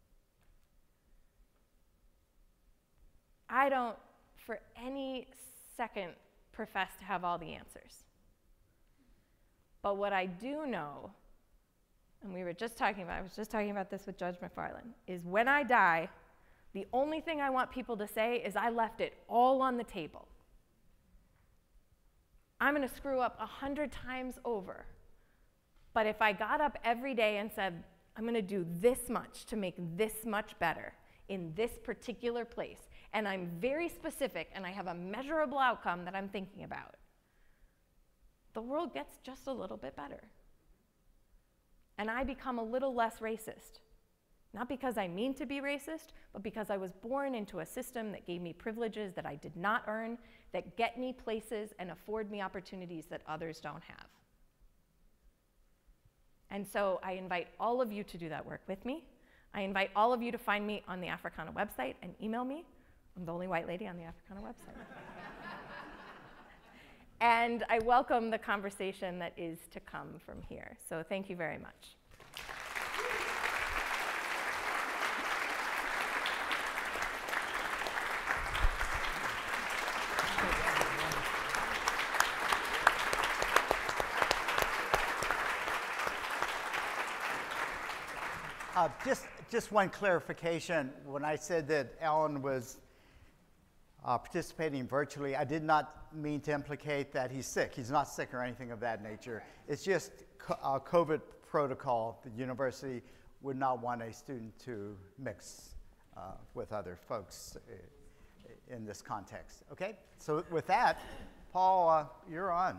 I don't, for any second, profess to have all the answers. But what I do know, and we were just talking about, I was just talking about this with Judge McFarland, is when I die, the only thing I want people to say is I left it all on the table. I'm gonna screw up a hundred times over. But if I got up every day and said, I'm gonna do this much to make this much better in this particular place, and I'm very specific and I have a measurable outcome that I'm thinking about, the world gets just a little bit better. And I become a little less racist. Not because I mean to be racist, but because I was born into a system that gave me privileges that I did not earn, that get me places and afford me opportunities that others don't have. And so I invite all of you to do that work with me. I invite all of you to find me on the Africana website and email me. I'm the only white lady on the Africana website. And I welcome the conversation that is to come from here. So thank you very much. Uh, just, just one clarification. When I said that Allan was uh, participating virtually, I did not mean to implicate that he's sick. He's not sick or anything of that nature. It's just co uh, COVID protocol. The university would not want a student to mix uh, with other folks uh, in this context. Okay? So with that, Paul, uh, you're on.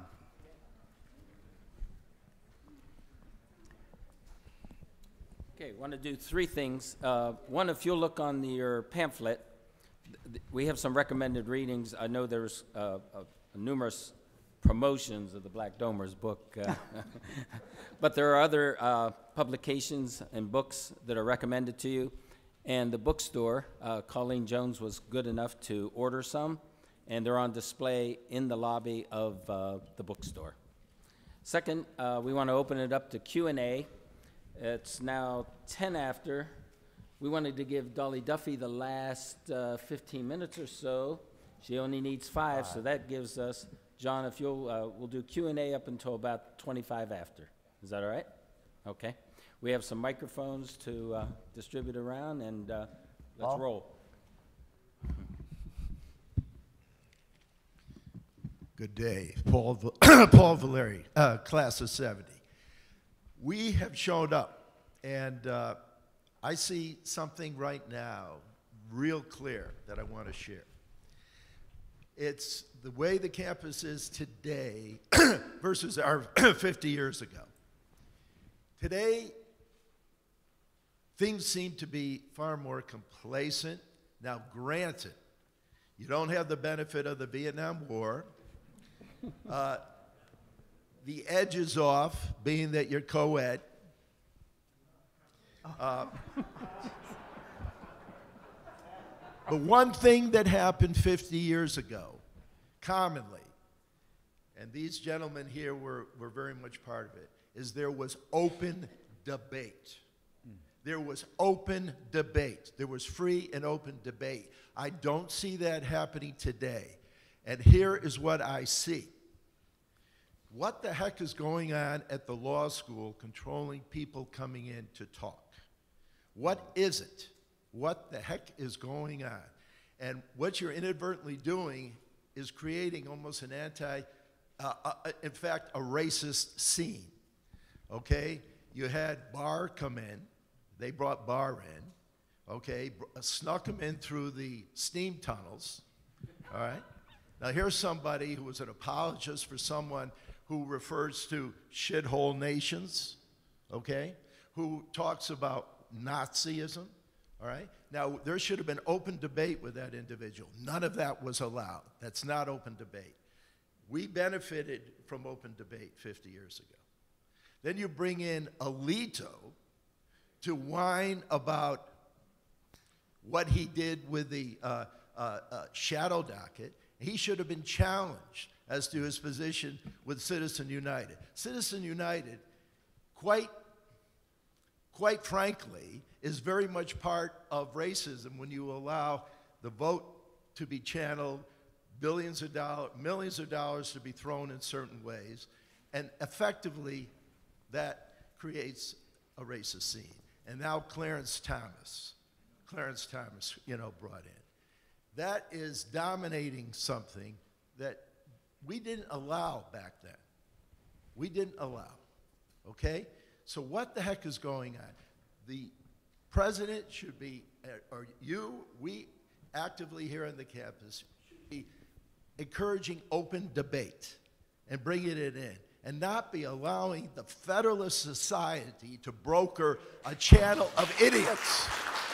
Okay, I want to do three things. Uh, one, if you'll look on the, your pamphlet, th we have some recommended readings. I know there's uh, uh, numerous promotions of the Black Domers book, uh, but there are other uh, publications and books that are recommended to you. And the bookstore, uh, Colleen Jones was good enough to order some, and they're on display in the lobby of uh, the bookstore. Second, uh, we want to open it up to Q and A. It's now ten after. We wanted to give Dolly Duffy the last uh, fifteen minutes or so. She only needs five, so that gives us, John, if you'll, uh, we'll do Q and A up until about twenty-five after. Is that all right? Okay. We have some microphones to uh, distribute around, and uh, let's Paul? roll. Good day. Paul, Paul Valeri, uh, class of seventy. We have shown up, and uh, I see something right now real clear that I want to share. It's the way the campus is today versus our fifty years ago. Today, things seem to be far more complacent. Now, granted, you don't have the benefit of the Vietnam War. Uh, the edge is off, being that you're co-ed. Uh, but one thing that happened fifty years ago, commonly, and these gentlemen here were, were very much part of it, is there was open debate. There was open debate. There was free and open debate. I don't see that happening today. And here is what I see. What the heck is going on at the law school controlling people coming in to talk? What is it? What the heck is going on? And what you're inadvertently doing is creating almost an anti, uh, uh, in fact, a racist scene. Okay? You had Barr come in. They brought Barr in. Okay? Snuck him in through the steam tunnels. All right? Now, here's somebody who was an apologist for someone who refers to shithole nations, okay? Who talks about Nazism, all right? Now, there should have been open debate with that individual. None of that was allowed. That's not open debate. We benefited from open debate fifty years ago. Then you bring in Alito to whine about what he did with the uh, uh, uh, shadow docket. He should have been challenged as to his position with Citizen United. Citizen United, quite, quite frankly, is very much part of racism when you allow the vote to be channeled, billions of dollars, millions of dollars to be thrown in certain ways, and effectively that creates a racist scene. And now Clarence Thomas, Clarence Thomas, you know, brought in. That is dominating something that we didn't allow back then. We didn't allow, okay? So what the heck is going on? The president should be, or you, we actively here on the campus should be encouraging open debate and bringing it in, and not be allowing the Federalist Society to broker a channel of idiots.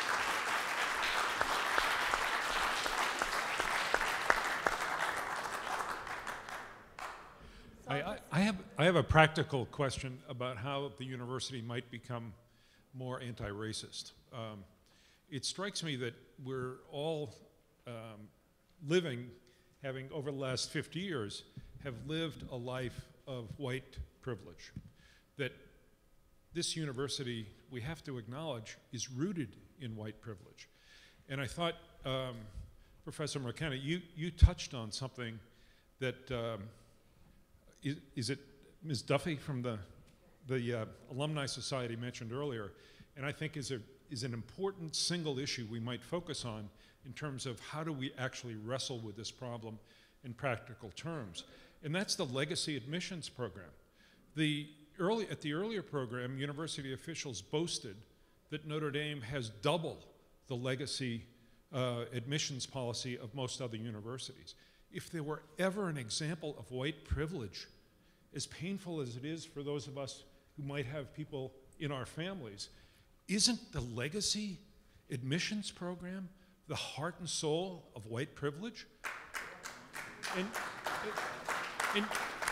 I, I, have, I have a practical question about how the university might become more anti-racist. Um, it strikes me that we're all um, living, having over the last fifty years, have lived a life of white privilege. That this university, we have to acknowledge, is rooted in white privilege. And I thought, um, Professor McKenna, you, you touched on something that um, Is, is it Miz Duffy from the, the uh, Alumni Society mentioned earlier, and I think is, a, is an important single issue we might focus on in terms of how do we actually wrestle with this problem in practical terms. And that's the legacy admissions program. The early, at the earlier program, university officials boasted that Notre Dame has double the legacy uh, admissions policy of most other universities. If there were ever an example of white privilege, as painful as it is for those of us who might have people in our families, isn't the legacy admissions program the heart and soul of white privilege? And, and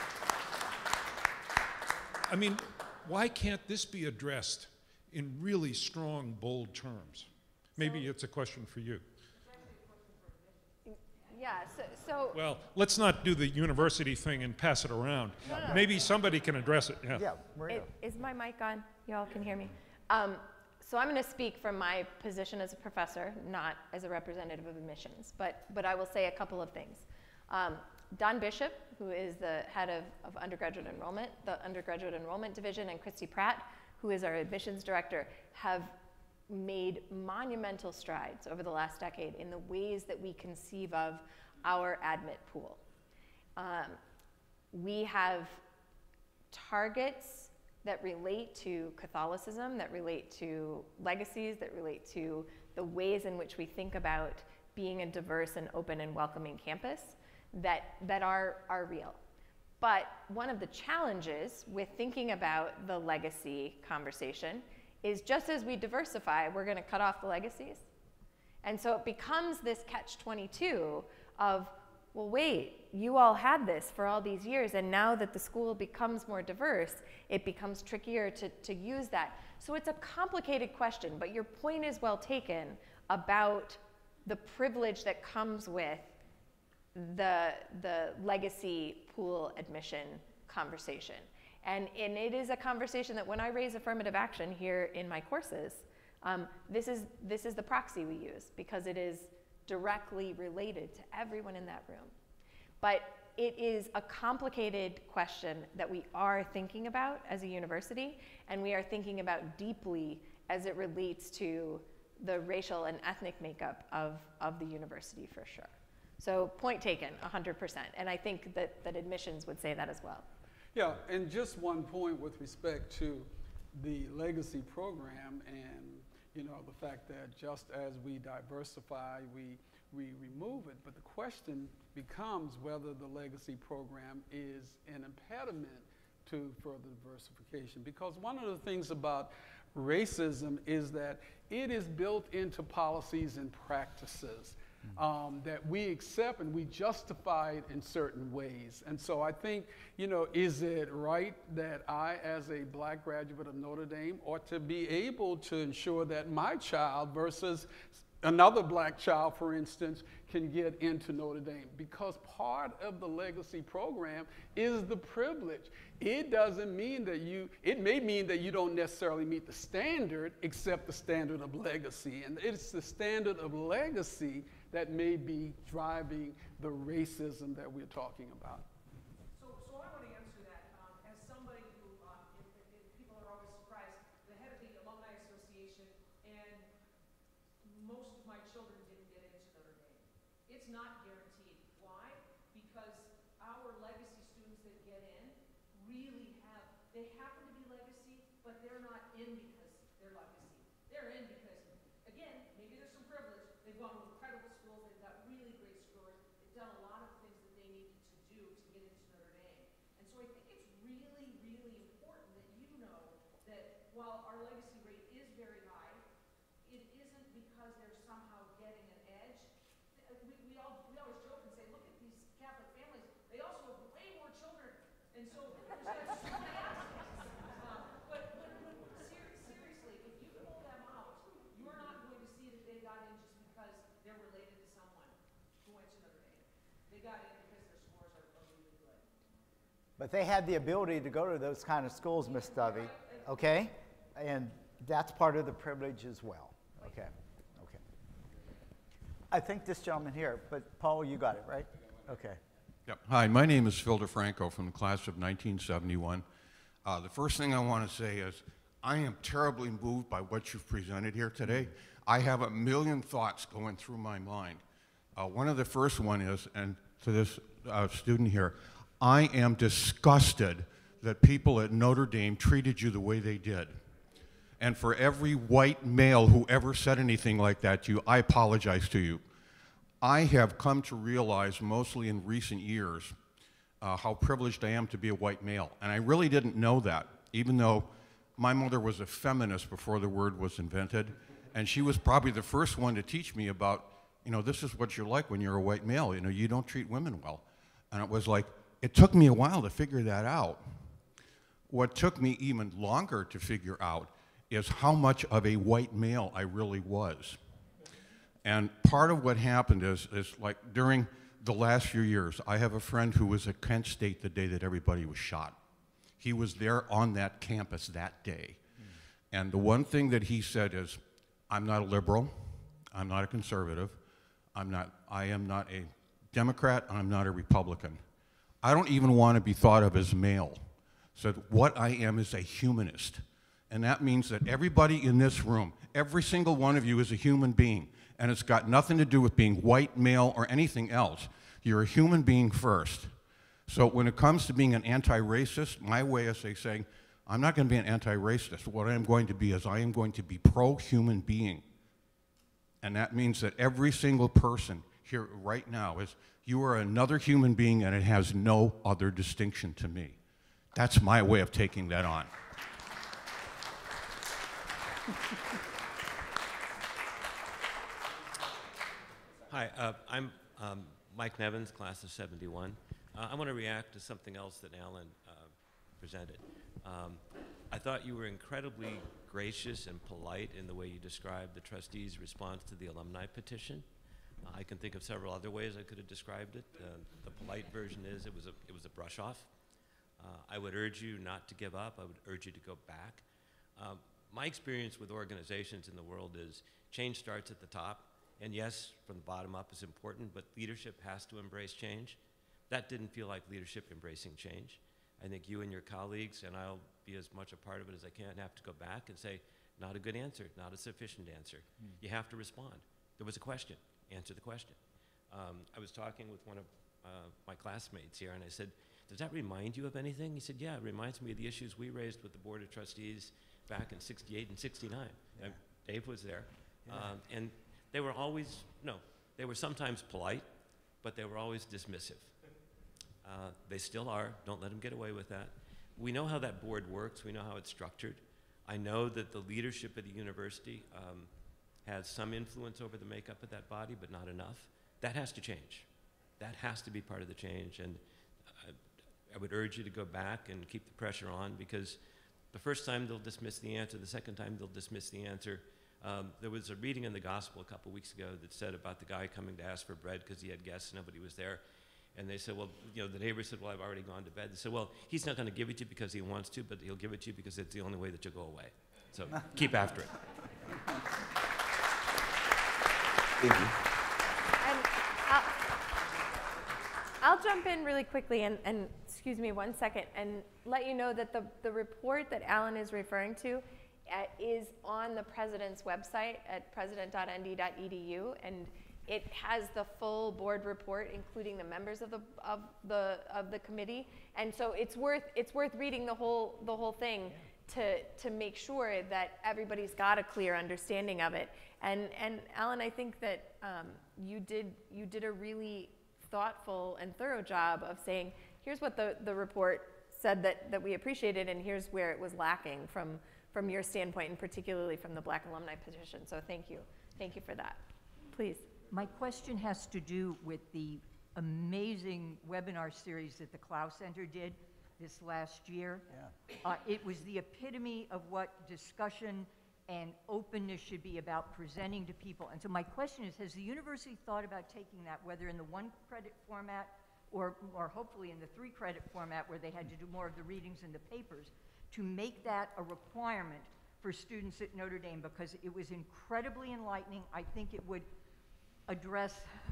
I mean, why can't this be addressed in really strong, bold terms? Maybe it's a question for you. Yeah, so, so Well, let's not do the university thing and pass it around. No, no. Maybe somebody can address it. Yeah. Yeah, Maria. it, is my mic on? Y'all can hear me. Um, so I'm going to speak from my position as a professor, not as a representative of admissions, but, but I will say a couple of things. Um, Don Bishop, who is the head of, of undergraduate enrollment, the undergraduate enrollment division, and Christy Pratt, who is our admissions director, have made monumental strides over the last decade in the ways that we conceive of our admit pool. Um, we have targets that relate to Catholicism, that relate to legacies, that relate to the ways in which we think about being a diverse and open and welcoming campus that, that are, are real. But one of the challenges with thinking about the legacy conversation is just as we diversify, we're going to cut off the legacies. And so it becomes this catch twenty-two of, well, wait, you all had this for all these years, and now that the school becomes more diverse, it becomes trickier to, to use that. So it's a complicated question, but your point is well taken about the privilege that comes with the, the legacy pool admission conversation. And, and it is a conversation that when I raise affirmative action here in my courses, um, this is, this is the proxy we use, because it is directly related to everyone in that room. But it is a complicated question that we are thinking about as a university, and we are thinking about deeply as it relates to the racial and ethnic makeup of, of the university, for sure. So point taken, one hundred percent. And I think that, that admissions would say that as well. Yeah, and just one point with respect to the legacy program and, you know, the fact that just as we diversify, we, we remove it. But the question becomes whether the legacy program is an impediment to further diversification. Because one of the things about racism is that it is built into policies and practices um, that we accept and we justify it in certain ways. And so I think, you know, is it right that I, as a black graduate of Notre Dame, ought to be able to ensure that my child versus another black child, for instance, can get into Notre Dame? Because part of the legacy program is the privilege. It doesn't mean that you, it may mean that you don't necessarily meet the standard, except the standard of legacy. And it's the standard of legacy that may be driving the racism that we're talking about. So, so I want to answer that um, as somebody who, um, if, if people are always surprised, the head of the Alumni Association, and most of my children didn't get into Notre Dame. It's not guaranteed. Why? Because our legacy students that get in really have, they happen to be legacy, but they're not in because they're legacy. They're in because, again, maybe there's some privilege. They've gone to incredible schools. They've got really great scores. They've done a lot of things that they needed to do to get into Notre Dame. And so I think it's really, really important that you know that while our legacy rate is very high, it isn't because they're somehow getting an edge. We, we, all, we always joke and say, look at these Catholic families. They also have way more children. And so there's like so many aspects. Um, but but, but ser seriously, if you pull them out, you're not going to see that they got in just because they're related to someone who went to Notre Dame. They got in because their scores are, are really good. But they had the ability to go to those kind of schools, Miss Dovey, okay? And that's part of the privilege as well. Okay, okay. I think this gentleman here, but Paul, you got it, right? Okay. Yep. Hi, my name is Phil DeFranco from the class of nineteen seventy-one. Uh, the first thing I want to say is I am terribly moved by what you've presented here today. I have a million thoughts going through my mind. Uh, one of the first one is, and to this uh, student here, I am disgusted that people at Notre Dame treated you the way they did. And for every white male who ever said anything like that to you, I apologize to you. I have come to realize, mostly in recent years, uh, how privileged I am to be a white male. And I really didn't know that, even though my mother was a feminist before the word was invented. And she was probably the first one to teach me about, you know, this is what you're like when you're a white male. You know, you don't treat women well. And it was like, it took me a while to figure that out. What took me even longer to figure out is how much of a white male I really was. And part of what happened is, is like during the last few years, I have a friend who was at Kent State the day that everybody was shot. He was there on that campus that day. Mm. And the one thing that he said is, I'm not a liberal, I'm not a conservative, I'm not, I am not a Democrat, I'm not a Republican. I don't even want to be thought of as male. So what I am is a humanist. And that means that everybody in this room, every single one of you is a human being. And it's got nothing to do with being white, male, or anything else. You're a human being first. So when it comes to being an anti-racist, my way is saying, I'm not going to be an anti-racist. What I am going to be is I am going to be pro-human being. And that means that every single person here right now is you are another human being and it has no other distinction to me. That's my way of taking that on. Hi, uh, I'm um, Mike Nevins, class of seventy-one. Uh, I want to react to something else that Allan uh, presented. Um, I thought you were incredibly gracious and polite in the way you described the trustees' response to the alumni petition. Uh, I can think of several other ways I could have described it. Uh, the polite version is it was a, it was a brush off. Uh, I would urge you not to give up. I would urge you to go back. Uh, my experience with organizations in the world is change starts at the top. And yes, from the bottom up is important, but leadership has to embrace change. That didn't feel like leadership embracing change. I think you and your colleagues, and I'll be as much a part of it as I can, have to go back and say, not a good answer, not a sufficient answer. Mm. You have to respond. There was a question, answer the question. Um, I was talking with one of uh, my classmates here, and I said, does that remind you of anything? He said, yeah, it reminds me of the issues we raised with the Board of Trustees back in sixty-eight and sixty-nine. Yeah. And Dave was there. Yeah. Um, and they were always, no, they were sometimes polite, but they were always dismissive. Uh, they still are. Don't let them get away with that. We know how that board works. We know how it's structured. I know that the leadership at the university um, has some influence over the makeup of that body, but not enough. That has to change. That has to be part of the change. And I, I would urge you to go back and keep the pressure on, because the first time they'll dismiss the answer, the second time they'll dismiss the answer. Um, there was a reading in the gospel a couple weeks ago that said about the guy coming to ask for bread because he had guests and nobody was there. And they said, well, you know, the neighbor said, well, I've already gone to bed. They said, well, he's not going to give it to you because he wants to, but he'll give it to you because it's the only way that you'll go away. So keep after it. Thank you. And I'll, I'll jump in really quickly and, and, excuse me one second, and let you know that the, the report that Allan is referring to uh, is on the president's website at president dot n d dot e d u, and it has the full board report, including the members of the of the of the committee, and so it's worth it's worth reading the whole the whole thing to to make sure that everybody's got a clear understanding of it. And and Allan, I think that um, you did you did a really thoughtful and thorough job of saying, here's what the the report said that that we appreciated, and here's where it was lacking from from your standpoint, and particularly from the Black Alumni Petition. So thank you, thank you for that. Please. My question has to do with the amazing webinar series that the Clow Center did this last year. Yeah. Uh, it was the epitome of what discussion and openness should be about presenting to people. And so my question is, has the university thought about taking that, whether in the one credit format or, or hopefully in the three credit format where they had to do more of the readings and the papers, to make that a requirement for students at Notre Dame? Because it was incredibly enlightening. I think it would address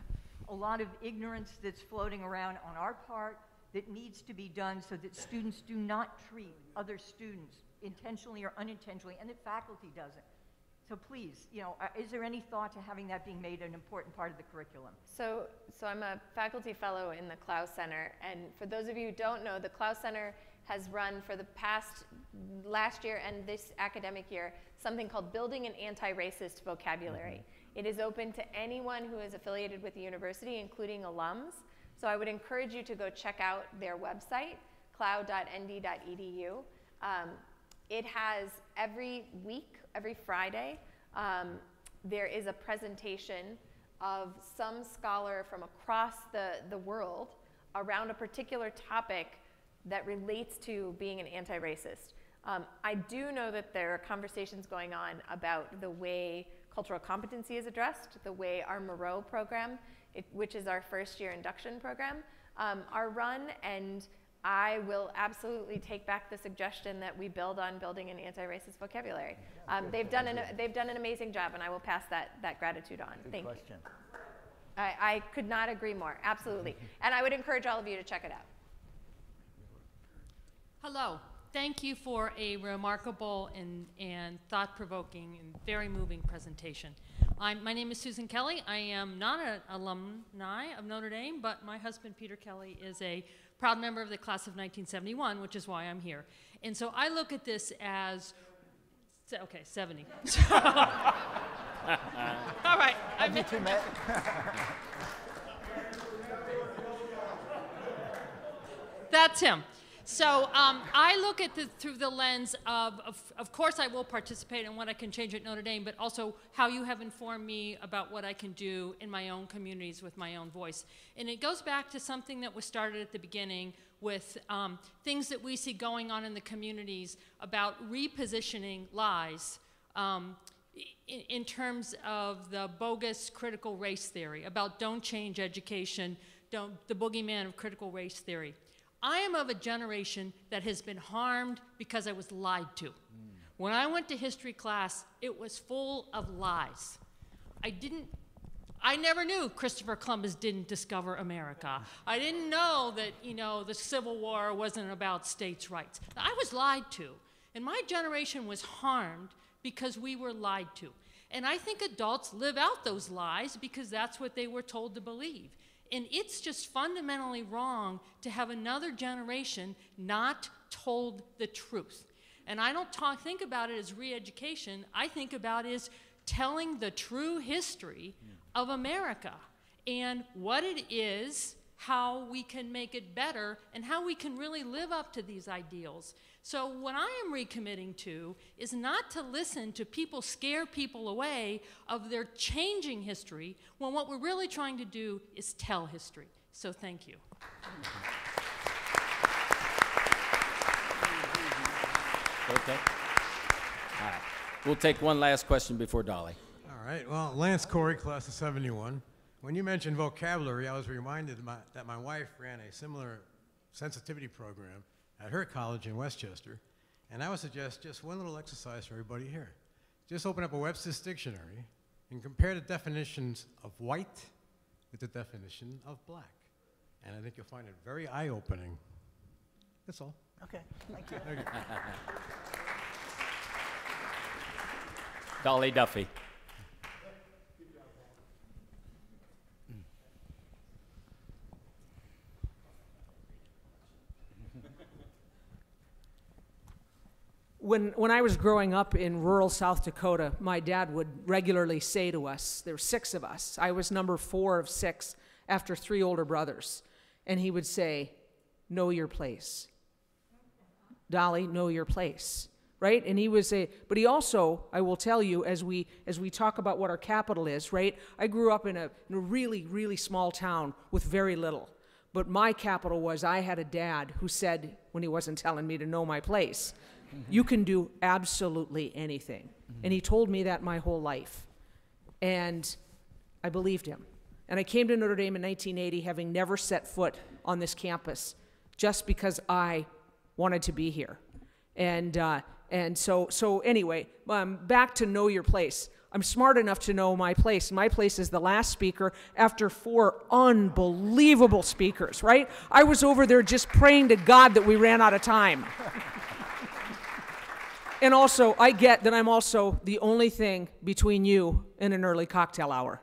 a lot of ignorance that's floating around on our part that needs to be done so that students do not treat other students intentionally or unintentionally, and that faculty doesn't. So please, you know, is there any thought to having that being made an important part of the curriculum? So, so I'm a faculty fellow in the Clow Center, and for those of you who don't know, the Clow Center has run for the past, last year and this academic year, something called Building an Anti-Racist Vocabulary. Mm-hmm. It is open to anyone who is affiliated with the university, including alums. So I would encourage you to go check out their website, clow dot n d dot e d u. Um, it has every week, every Friday, um, there is a presentation of some scholar from across the, the world around a particular topic that relates to being an anti-racist. Um, I do know that there are conversations going on about the way cultural competency is addressed, the way our Moreau program, it, which is our first year induction program, um, are run, and I will absolutely take back the suggestion that we build on building an anti-racist vocabulary. Um, they've done an they've done an amazing job, and I will pass that that gratitude on. Good Thank question. you. I, I could not agree more. Absolutely, and I would encourage all of you to check it out. Hello. Thank you for a remarkable and, and thought-provoking and very moving presentation. I'm, my name is Susan Kelly. I am not an alumni of Notre Dame, but my husband, Peter Kelly, is a proud member of the class of nineteen seventy-one, which is why I'm here. And so I look at this as, okay, seventy. All right. Have you two met? that's him. So um, I look at the through the lens of, of, of course I will participate in what I can change at Notre Dame, but also how you have informed me about what I can do in my own communities with my own voice. And it goes back to something that was started at the beginning with um, things that we see going on in the communities about repositioning lies um, in, in terms of the bogus critical race theory, about don't change education, don't, the boogeyman of critical race theory. I am of a generation that has been harmed because I was lied to. Mm. When I went to history class, it was full of lies. I didn't, I never knew Christopher Columbus didn't discover America. I didn't know that, you know, the Civil War wasn't about states' rights. I was lied to. And my generation was harmed because we were lied to. And I think adults live out those lies because that's what they were told to believe. And it's just fundamentally wrong to have another generation not told the truth. And I don't talk, think about it as re-education. I think about it as telling the true history of America and what it is, how we can make it better, and how we can really live up to these ideals. So what I am recommitting to is not to listen to people scare people away of their changing history, when what we're really trying to do is tell history. So thank you. Okay. All right. We'll take one last question before Dolly. All right. Well, Lance Corey, class of seventy-one. When you mentioned vocabulary, I was reminded my, that my wife ran a similar sensitivity program at her college in Westchester, and I would suggest just one little exercise for everybody here. Just open up a Webster's dictionary and compare the definitions of white with the definition of black. And I think you'll find it very eye-opening. That's all. Okay, thank you. Thank you. Dolly Duffy. When, when I was growing up in rural South Dakota, my dad would regularly say to us, there were six of us, I was number four of six after three older brothers, and he would say, know your place. Dolly, know your place, right? And he was a, but he also, I will tell you, as we, as we talk about what our capital is, right? I grew up in a, in a really, really small town with very little. But my capital was, I had a dad who said, when he wasn't telling me to know my place, you can do absolutely anything. Mm-hmm. And he told me that my whole life. And I believed him. And I came to Notre Dame in nineteen eighty, having never set foot on this campus, just because I wanted to be here. And, uh, and so, so anyway, um, back to know your place. I'm smart enough to know my place. My place is the last speaker after four unbelievable speakers, right? I was over there just praying to God that we ran out of time. And also, I get that I'm also the only thing between you and an early cocktail hour.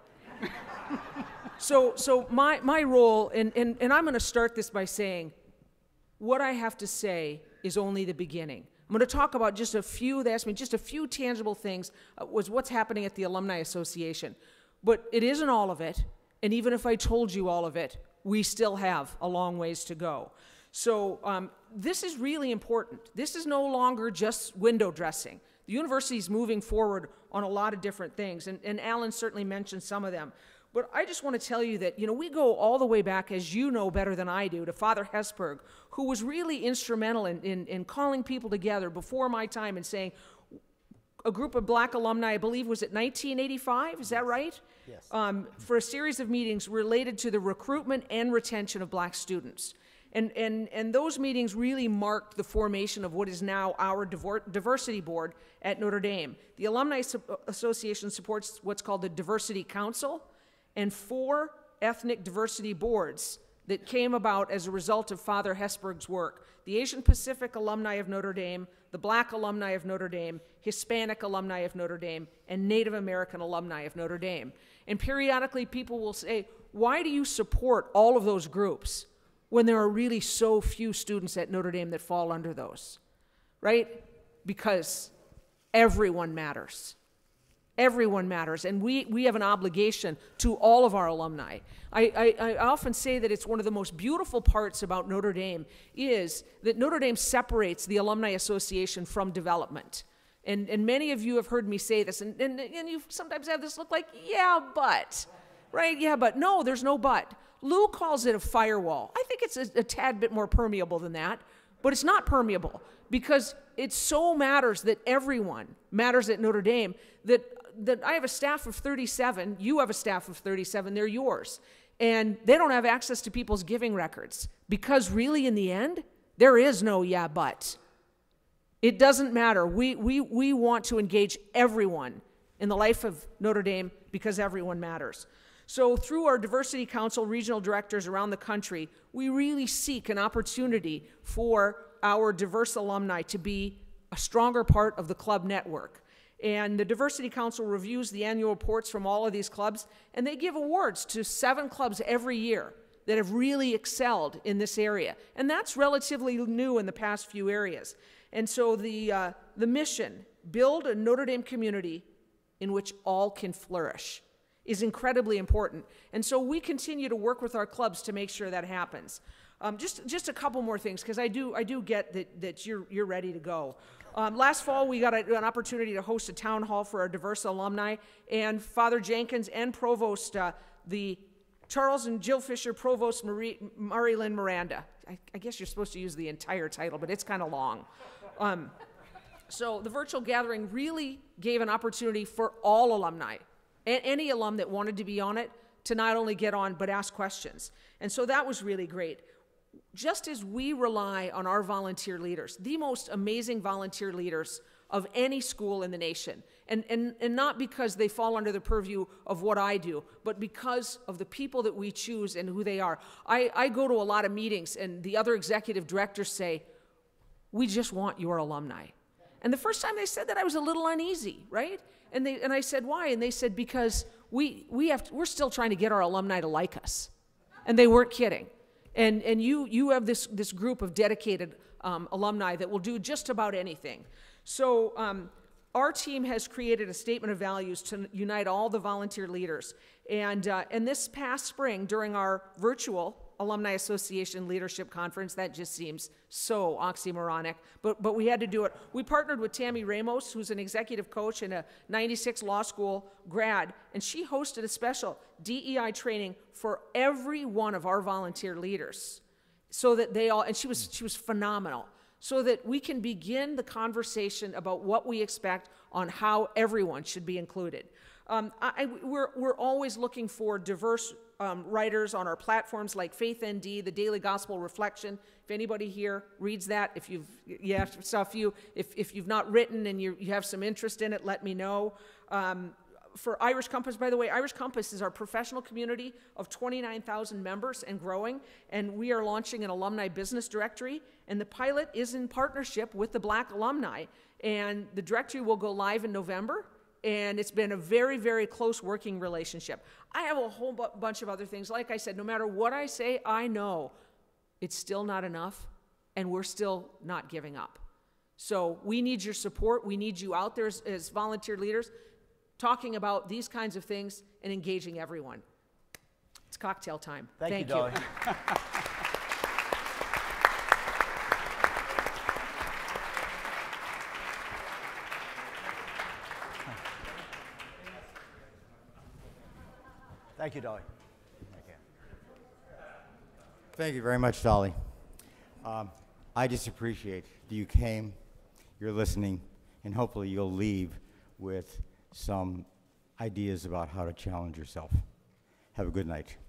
so so my, my role, and, and, and I'm going to start this by saying, what I have to say is only the beginning. I'm going to talk about just a few, they asked me, just a few tangible things, uh, was what's happening at the Alumni Association. But it isn't all of it, and even if I told you all of it, we still have a long ways to go. So um, this is really important. This is no longer just window dressing. The university is moving forward on a lot of different things, and, and Allan certainly mentioned some of them. But I just want to tell you that, you know, we go all the way back, as you know better than I do, to Father Hesburgh, who was really instrumental in, in, in calling people together before my time and saying, a group of black alumni, I believe, was it nineteen eighty-five? Is that right? Yes. Um, for a series of meetings related to the recruitment and retention of black students. And, and, and those meetings really marked the formation of what is now our diversity board at Notre Dame. The Alumni Association supports what's called the Diversity Council, and four ethnic diversity boards that came about as a result of Father Hesburgh's work. The Asian Pacific Alumni of Notre Dame, the Black Alumni of Notre Dame, Hispanic Alumni of Notre Dame, and Native American Alumni of Notre Dame. And periodically people will say, why do you support all of those groups when there are really so few students at Notre Dame that fall under those, right? Because everyone matters. Everyone matters, and we, we have an obligation to all of our alumni. I, I, I often say that it's one of the most beautiful parts about Notre Dame is that Notre Dame separates the Alumni Association from development. And, and many of you have heard me say this, and, and, and you sometimes have this look like, yeah, but, right? Yeah, but. No, there's no but. Lou calls it a firewall. I think it's a, a tad bit more permeable than that, but it's not permeable because it so matters that everyone matters at Notre Dame that that I have a staff of thirty-seven, you have a staff of thirty-seven, they're yours. And they don't have access to people's giving records because really in the end, there is no yeah, but. It doesn't matter. We, we, we want to engage everyone in the life of Notre Dame because everyone matters. So through our Diversity Council regional directors around the country, we really seek an opportunity for our diverse alumni to be a stronger part of the club network. And the Diversity Council reviews the annual reports from all of these clubs, and they give awards to seven clubs every year that have really excelled in this area. And that's relatively new in the past few areas. And so the, uh, the mission, build a Notre Dame community in which all can flourish, is incredibly important. And so we continue to work with our clubs to make sure that happens. Um, just, just a couple more things, because I do, I do get that, that you're, you're ready to go. Um, last fall, we got a, an opportunity to host a town hall for our diverse alumni, and Father Jenkins and Provost, uh, the Charles and Jill Fisher Provost Marie, Marilyn Miranda. I, I guess you're supposed to use the entire title, but it's kind of long. Um, so the virtual gathering really gave an opportunity for all alumni, and any alum that wanted to be on it, to not only get on, but ask questions. And so that was really great. Just as we rely on our volunteer leaders, the most amazing volunteer leaders of any school in the nation, and, and, and not because they fall under the purview of what I do, but because of the people that we choose and who they are. I, I go to a lot of meetings, and the other executive directors say, we just want your alumni. And the first time they said that, I was a little uneasy, right? And, they, and I said, why? And they said, because we, we have to, we're still trying to get our alumni to like us. And they weren't kidding. And, and you, you have this, this group of dedicated um, alumni that will do just about anything. So um, our team has created a statement of values to unite all the volunteer leaders. And, uh, and this past spring, during our virtual Alumni Association Leadership Conference, that just seems so oxymoronic, but, but we had to do it. We partnered with Tammy Ramos, who's an executive coach and a ninety-six law school grad, and she hosted a special D E I training for every one of our volunteer leaders, so that they all, and she was, she was phenomenal, so that we can begin the conversation about what we expect on how everyone should be included. Um, I, we're, we're always looking for diverse um, writers on our platforms like Faith N D, the Daily Gospel Reflection. If anybody here reads that, if you've, yeah, stuff you, if, if you've not written and you, you have some interest in it, let me know. Um, for Irish Compass, by the way, Irish Compass is our professional community of twenty-nine thousand members and growing, and we are launching an alumni business directory, and the pilot is in partnership with the Black alumni, and the directory will go live in November. And it's been a very, very close working relationship. I have a whole bu bunch of other things. Like I said, no matter what I say, I know it's still not enough, and we're still not giving up. So we need your support. We need you out there as, as volunteer leaders talking about these kinds of things and engaging everyone. It's cocktail time. Thank, Thank you, you. Dolly. Thank you, Dolly. Thank you. Thank you very much, Dolly. Um, I just appreciate that you came, you're listening, and hopefully you'll leave with some ideas about how to challenge yourself. Have a good night.